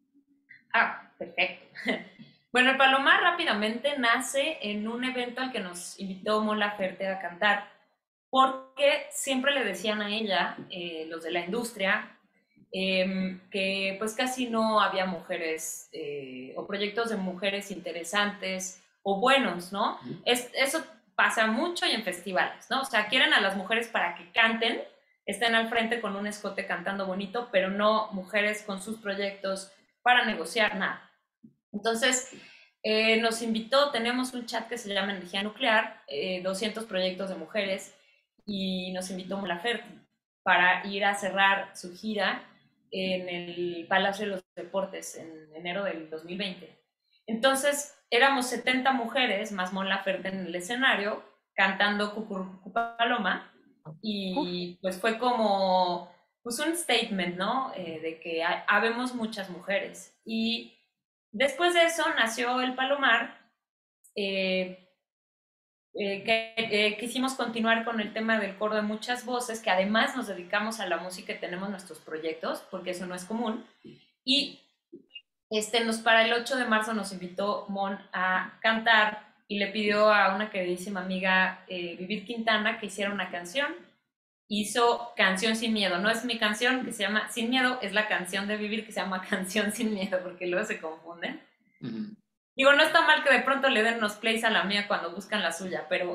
Ah, perfecto. Bueno, el Palomar rápidamente nace en un evento al que nos invitó Mon Laferte a cantar, porque siempre le decían a ella, eh, los de la industria, eh, que pues casi no había mujeres eh, o proyectos de mujeres interesantes o buenos, ¿no? Es, eso pasa mucho y en festivales, ¿no? O sea, quieren a las mujeres para que canten, estén al frente con un escote cantando bonito, pero no mujeres con sus proyectos para negociar nada. Entonces, eh, nos invitó, tenemos un chat que se llama Energía Nuclear, eh, doscientos proyectos de mujeres, y nos invitó Mon Laferte para ir a cerrar su gira en el Palacio de los Deportes en enero del dos mil veinte. Entonces, éramos setenta mujeres, más Mon Laferte en el escenario, cantando Cucurrucucú Paloma, y pues fue como pues un statement, ¿no? Eh, de que hay, habemos muchas mujeres. Y después de eso nació El Palomar, eh, eh, que eh, quisimos continuar con el tema del coro de muchas voces, que además nos dedicamos a la música y tenemos nuestros proyectos, porque eso no es común. Y este, nos, para el ocho de marzo nos invitó Mon a cantar y le pidió a una queridísima amiga, eh, Vivir Quintana, que hiciera una canción. Hizo Canción Sin Miedo. No es mi canción, que se llama Sin Miedo, es la canción de Vivir, que se llama Canción Sin Miedo, porque luego se confunden. Uh-huh. Digo, no está mal que de pronto le den unos plays a la mía cuando buscan la suya, pero...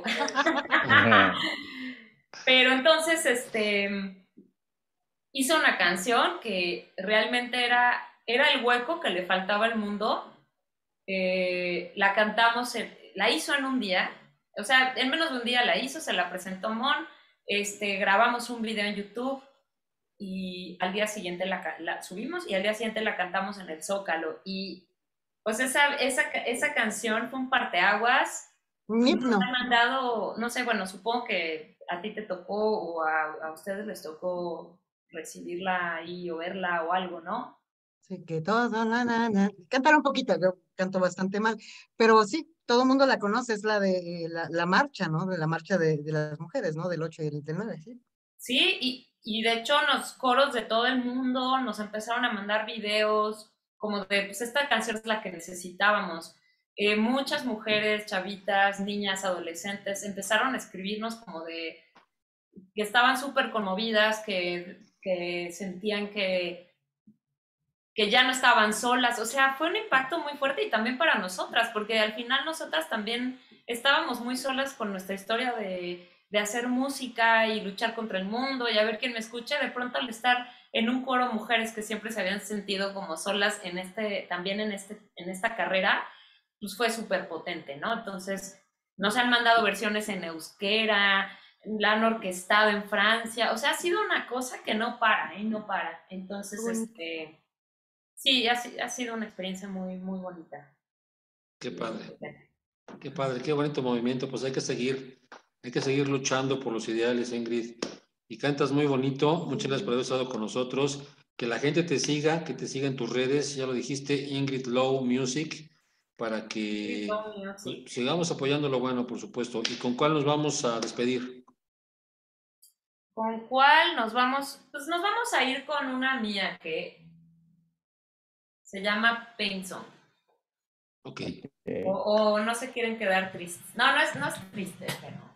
pero entonces, este... hizo una canción que realmente era, era el hueco que le faltaba al mundo. Eh, la cantamos, en, la hizo en un día, o sea, en menos de un día la hizo, se la presentó Mon. Este, grabamos un video en YouTube y al día siguiente la, la subimos y al día siguiente la cantamos en el Zócalo. Y pues esa, esa, esa canción fue un parteaguas. Un himno. Nos han mandado, no sé, bueno, supongo que a ti te tocó o a, a ustedes les tocó recibirla ahí o verla o algo, ¿no? Sí, que todo, na, na, na. Cantar un poquito, yo canto bastante mal, pero sí, todo el mundo la conoce, es la de la, la marcha, ¿no? De la marcha de, de las mujeres, ¿no? Del ocho y del nueve, sí. Sí, y, y de hecho los coros de todo el mundo nos empezaron a mandar videos como de, pues esta canción es la que necesitábamos. Eh, muchas mujeres, chavitas, niñas, adolescentes empezaron a escribirnos como de que estaban súper conmovidas, que, que sentían que que ya no estaban solas, o sea, fue un impacto muy fuerte y también para nosotras, porque al final nosotras también estábamos muy solas con nuestra historia de, de hacer música y luchar contra el mundo y a ver quién me escucha. De pronto al estar en un coro mujeres que siempre se habían sentido como solas en este, también en, este, en esta carrera, pues fue súper potente, ¿no? Entonces nos han mandado versiones en euskera, la han orquestado en Francia, o sea, ha sido una cosa que no para, ¿eh? No para. Entonces, bueno. este... Sí, ha, ha sido una experiencia muy, muy bonita. Qué padre, qué padre, qué bonito movimiento. Pues hay que seguir, hay que seguir luchando por los ideales, Ingrid. Y cantas muy bonito. Muchas gracias por haber estado con nosotros. que la gente te siga, que te siga en tus redes, ya lo dijiste, Ingrid Low Music, para que Sí. sigamos apoyando lo bueno, por supuesto. ¿Y con cuál nos vamos a despedir? ¿Con cuál nos vamos? Pues nos vamos a ir con una mía que se llama Pain Song. Ok. O, o no se quieren quedar tristes. No, no es, no es triste, pero...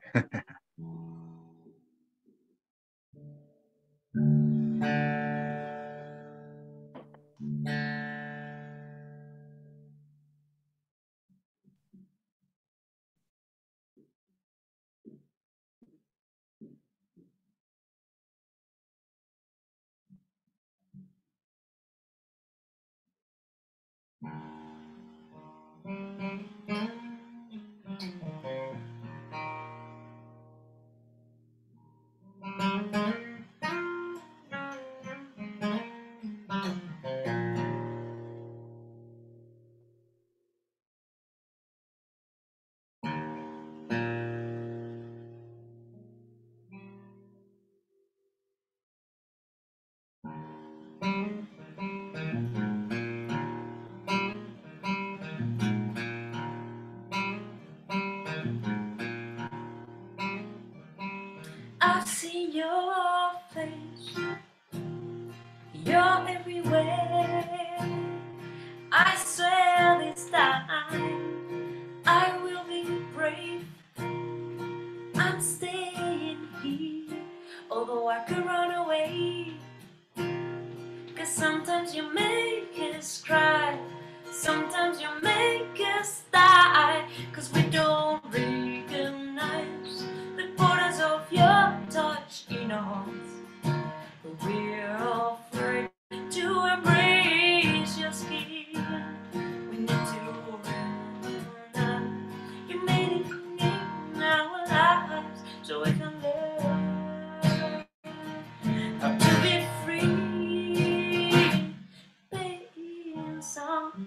I see your face, you're everywhere. I swear this time I will be brave. I'm staying here, although I could run away. Cause sometimes you make us cry, sometimes you make us die. Cause we don't recognize the importance of your touch in our hearts. But we're afraid to embrace your skin. We need to remember you made it in our lives, so we can learn how to be free. Pain Song.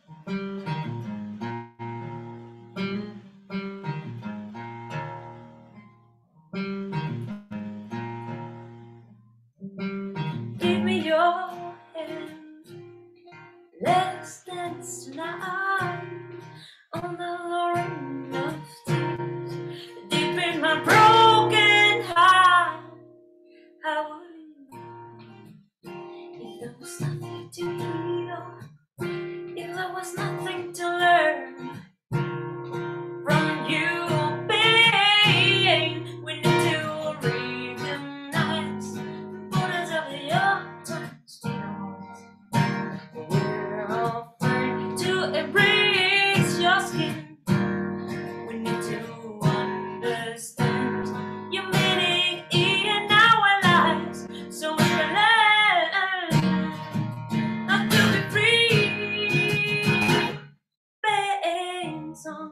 Give me your hand, let's dance tonight on the line of tears. Deep in my broken heart, how would you if there was nothing to heal, if there was nothing to learn from you, pain? We need to recognize the importance of your touch in our hearts. We're afraid to embrace your skin. We need to understand your meaning in our lives, so we can learn how to be free. Pain Song.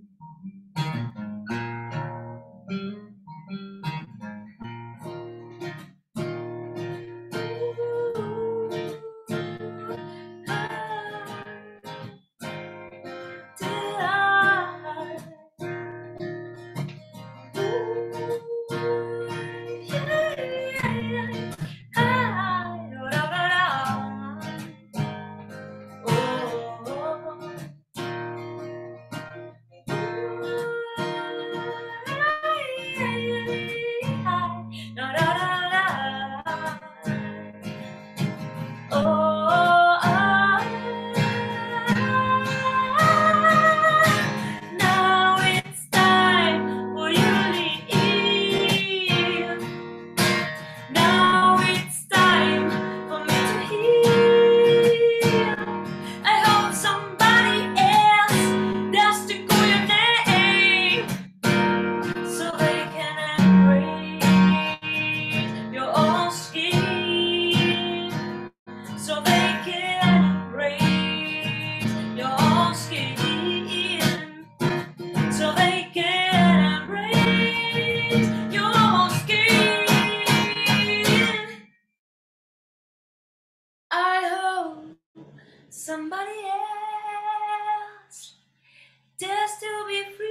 Now it's time for you to leave. Now it's time for me to heal. I hope somebody else dares to call your name, so they can embrace your own skin, so they can embrace your own skin, so they can embrace your own skin. I hope somebody else dares to be free.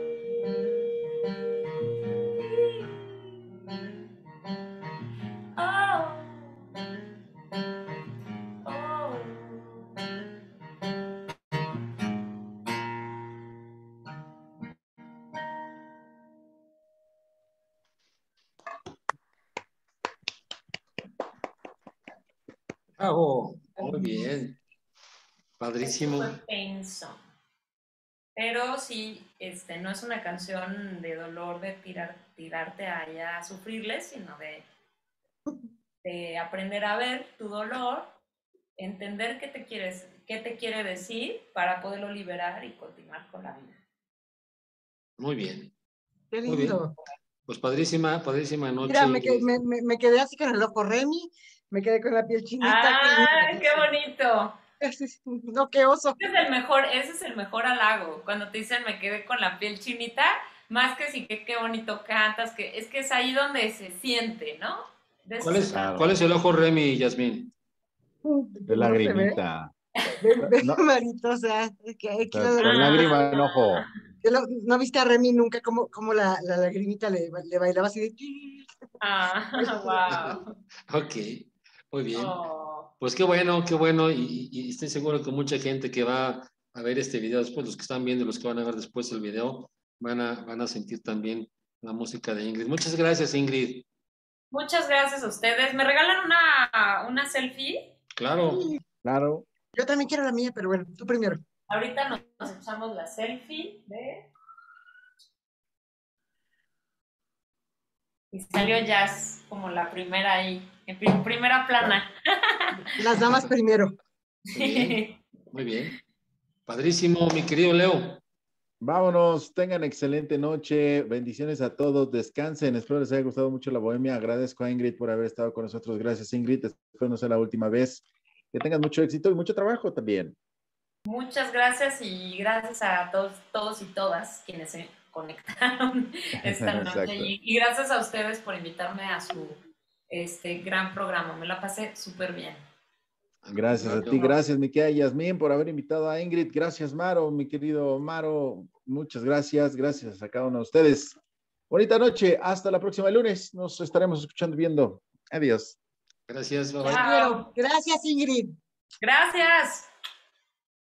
I Bravo, muy bien. Padrísimo. Fue tenso. Pero sí, este, no es una canción de dolor, de tirar, tirarte allá a sufrirle, sino de, de aprender a ver tu dolor, entender qué te, quieres, qué te quiere decir para poderlo liberar y continuar con la vida. Muy bien. Qué Muy bien. lindo. Pues padrísima, padrísima noche. Mira, me, que- Ingrid. me, me- me quedé así con el ojo Remy, me quedé con la piel chinita. ¡Ah, qué bonito! No, qué oso. Ese es el mejor, ese es el mejor halago. Cuando te dicen me quedé con la piel chinita, más que sí que qué bonito cantas, que es que es ahí donde se siente, ¿no? De eso ¿Cuál se es, trata. ¿Cuál es el ojo Remy, Yasmín? De No se ve. lagrimita. Ve, ve, No, Marito, o sea, es que aquí o sea, lo- con lágrima en ojo. que lo- no viste a Remy nunca como, como la, la lagrimita le, le bailaba así de... Ah, wow. Ok, muy bien. Oh. Pues qué bueno, qué bueno. Y, y estoy seguro que mucha gente que va a ver este video después, los que están viendo, los que van a ver después el video, van a, van a sentir también la música de Ingrid. Muchas gracias, Ingrid. Muchas gracias a ustedes. ¿Me regalan una, una selfie? Claro. Claro. Yo también quiero la mía, pero bueno, tú primero. Ahorita nos, nos echamos la selfie de... Y salió Jazz como la primera ahí, en prim- primera plana. Las damas primero. Muy bien, muy bien. Padrísimo, mi querido Leo. Vámonos, tengan excelente noche, bendiciones a todos, descansen, espero les haya gustado mucho la bohemia, agradezco a Ingrid por haber estado con nosotros, gracias Ingrid, espero no sea la última vez, que tengan mucho éxito y mucho trabajo también. Muchas gracias y gracias a todos, todos y todas quienes se conectaron esta noche y, y gracias a ustedes por invitarme a su este gran programa, me la pasé súper bien. Gracias a ti, gracias mi querida Yasmín por haber invitado a Ingrid, gracias Maro, mi querido Maro, muchas gracias, gracias a cada uno de ustedes. Bonita noche, hasta la próxima lunes, nos estaremos escuchando y viendo. Adiós. Gracias, bye bye. Quiero. Gracias, Ingrid. Gracias.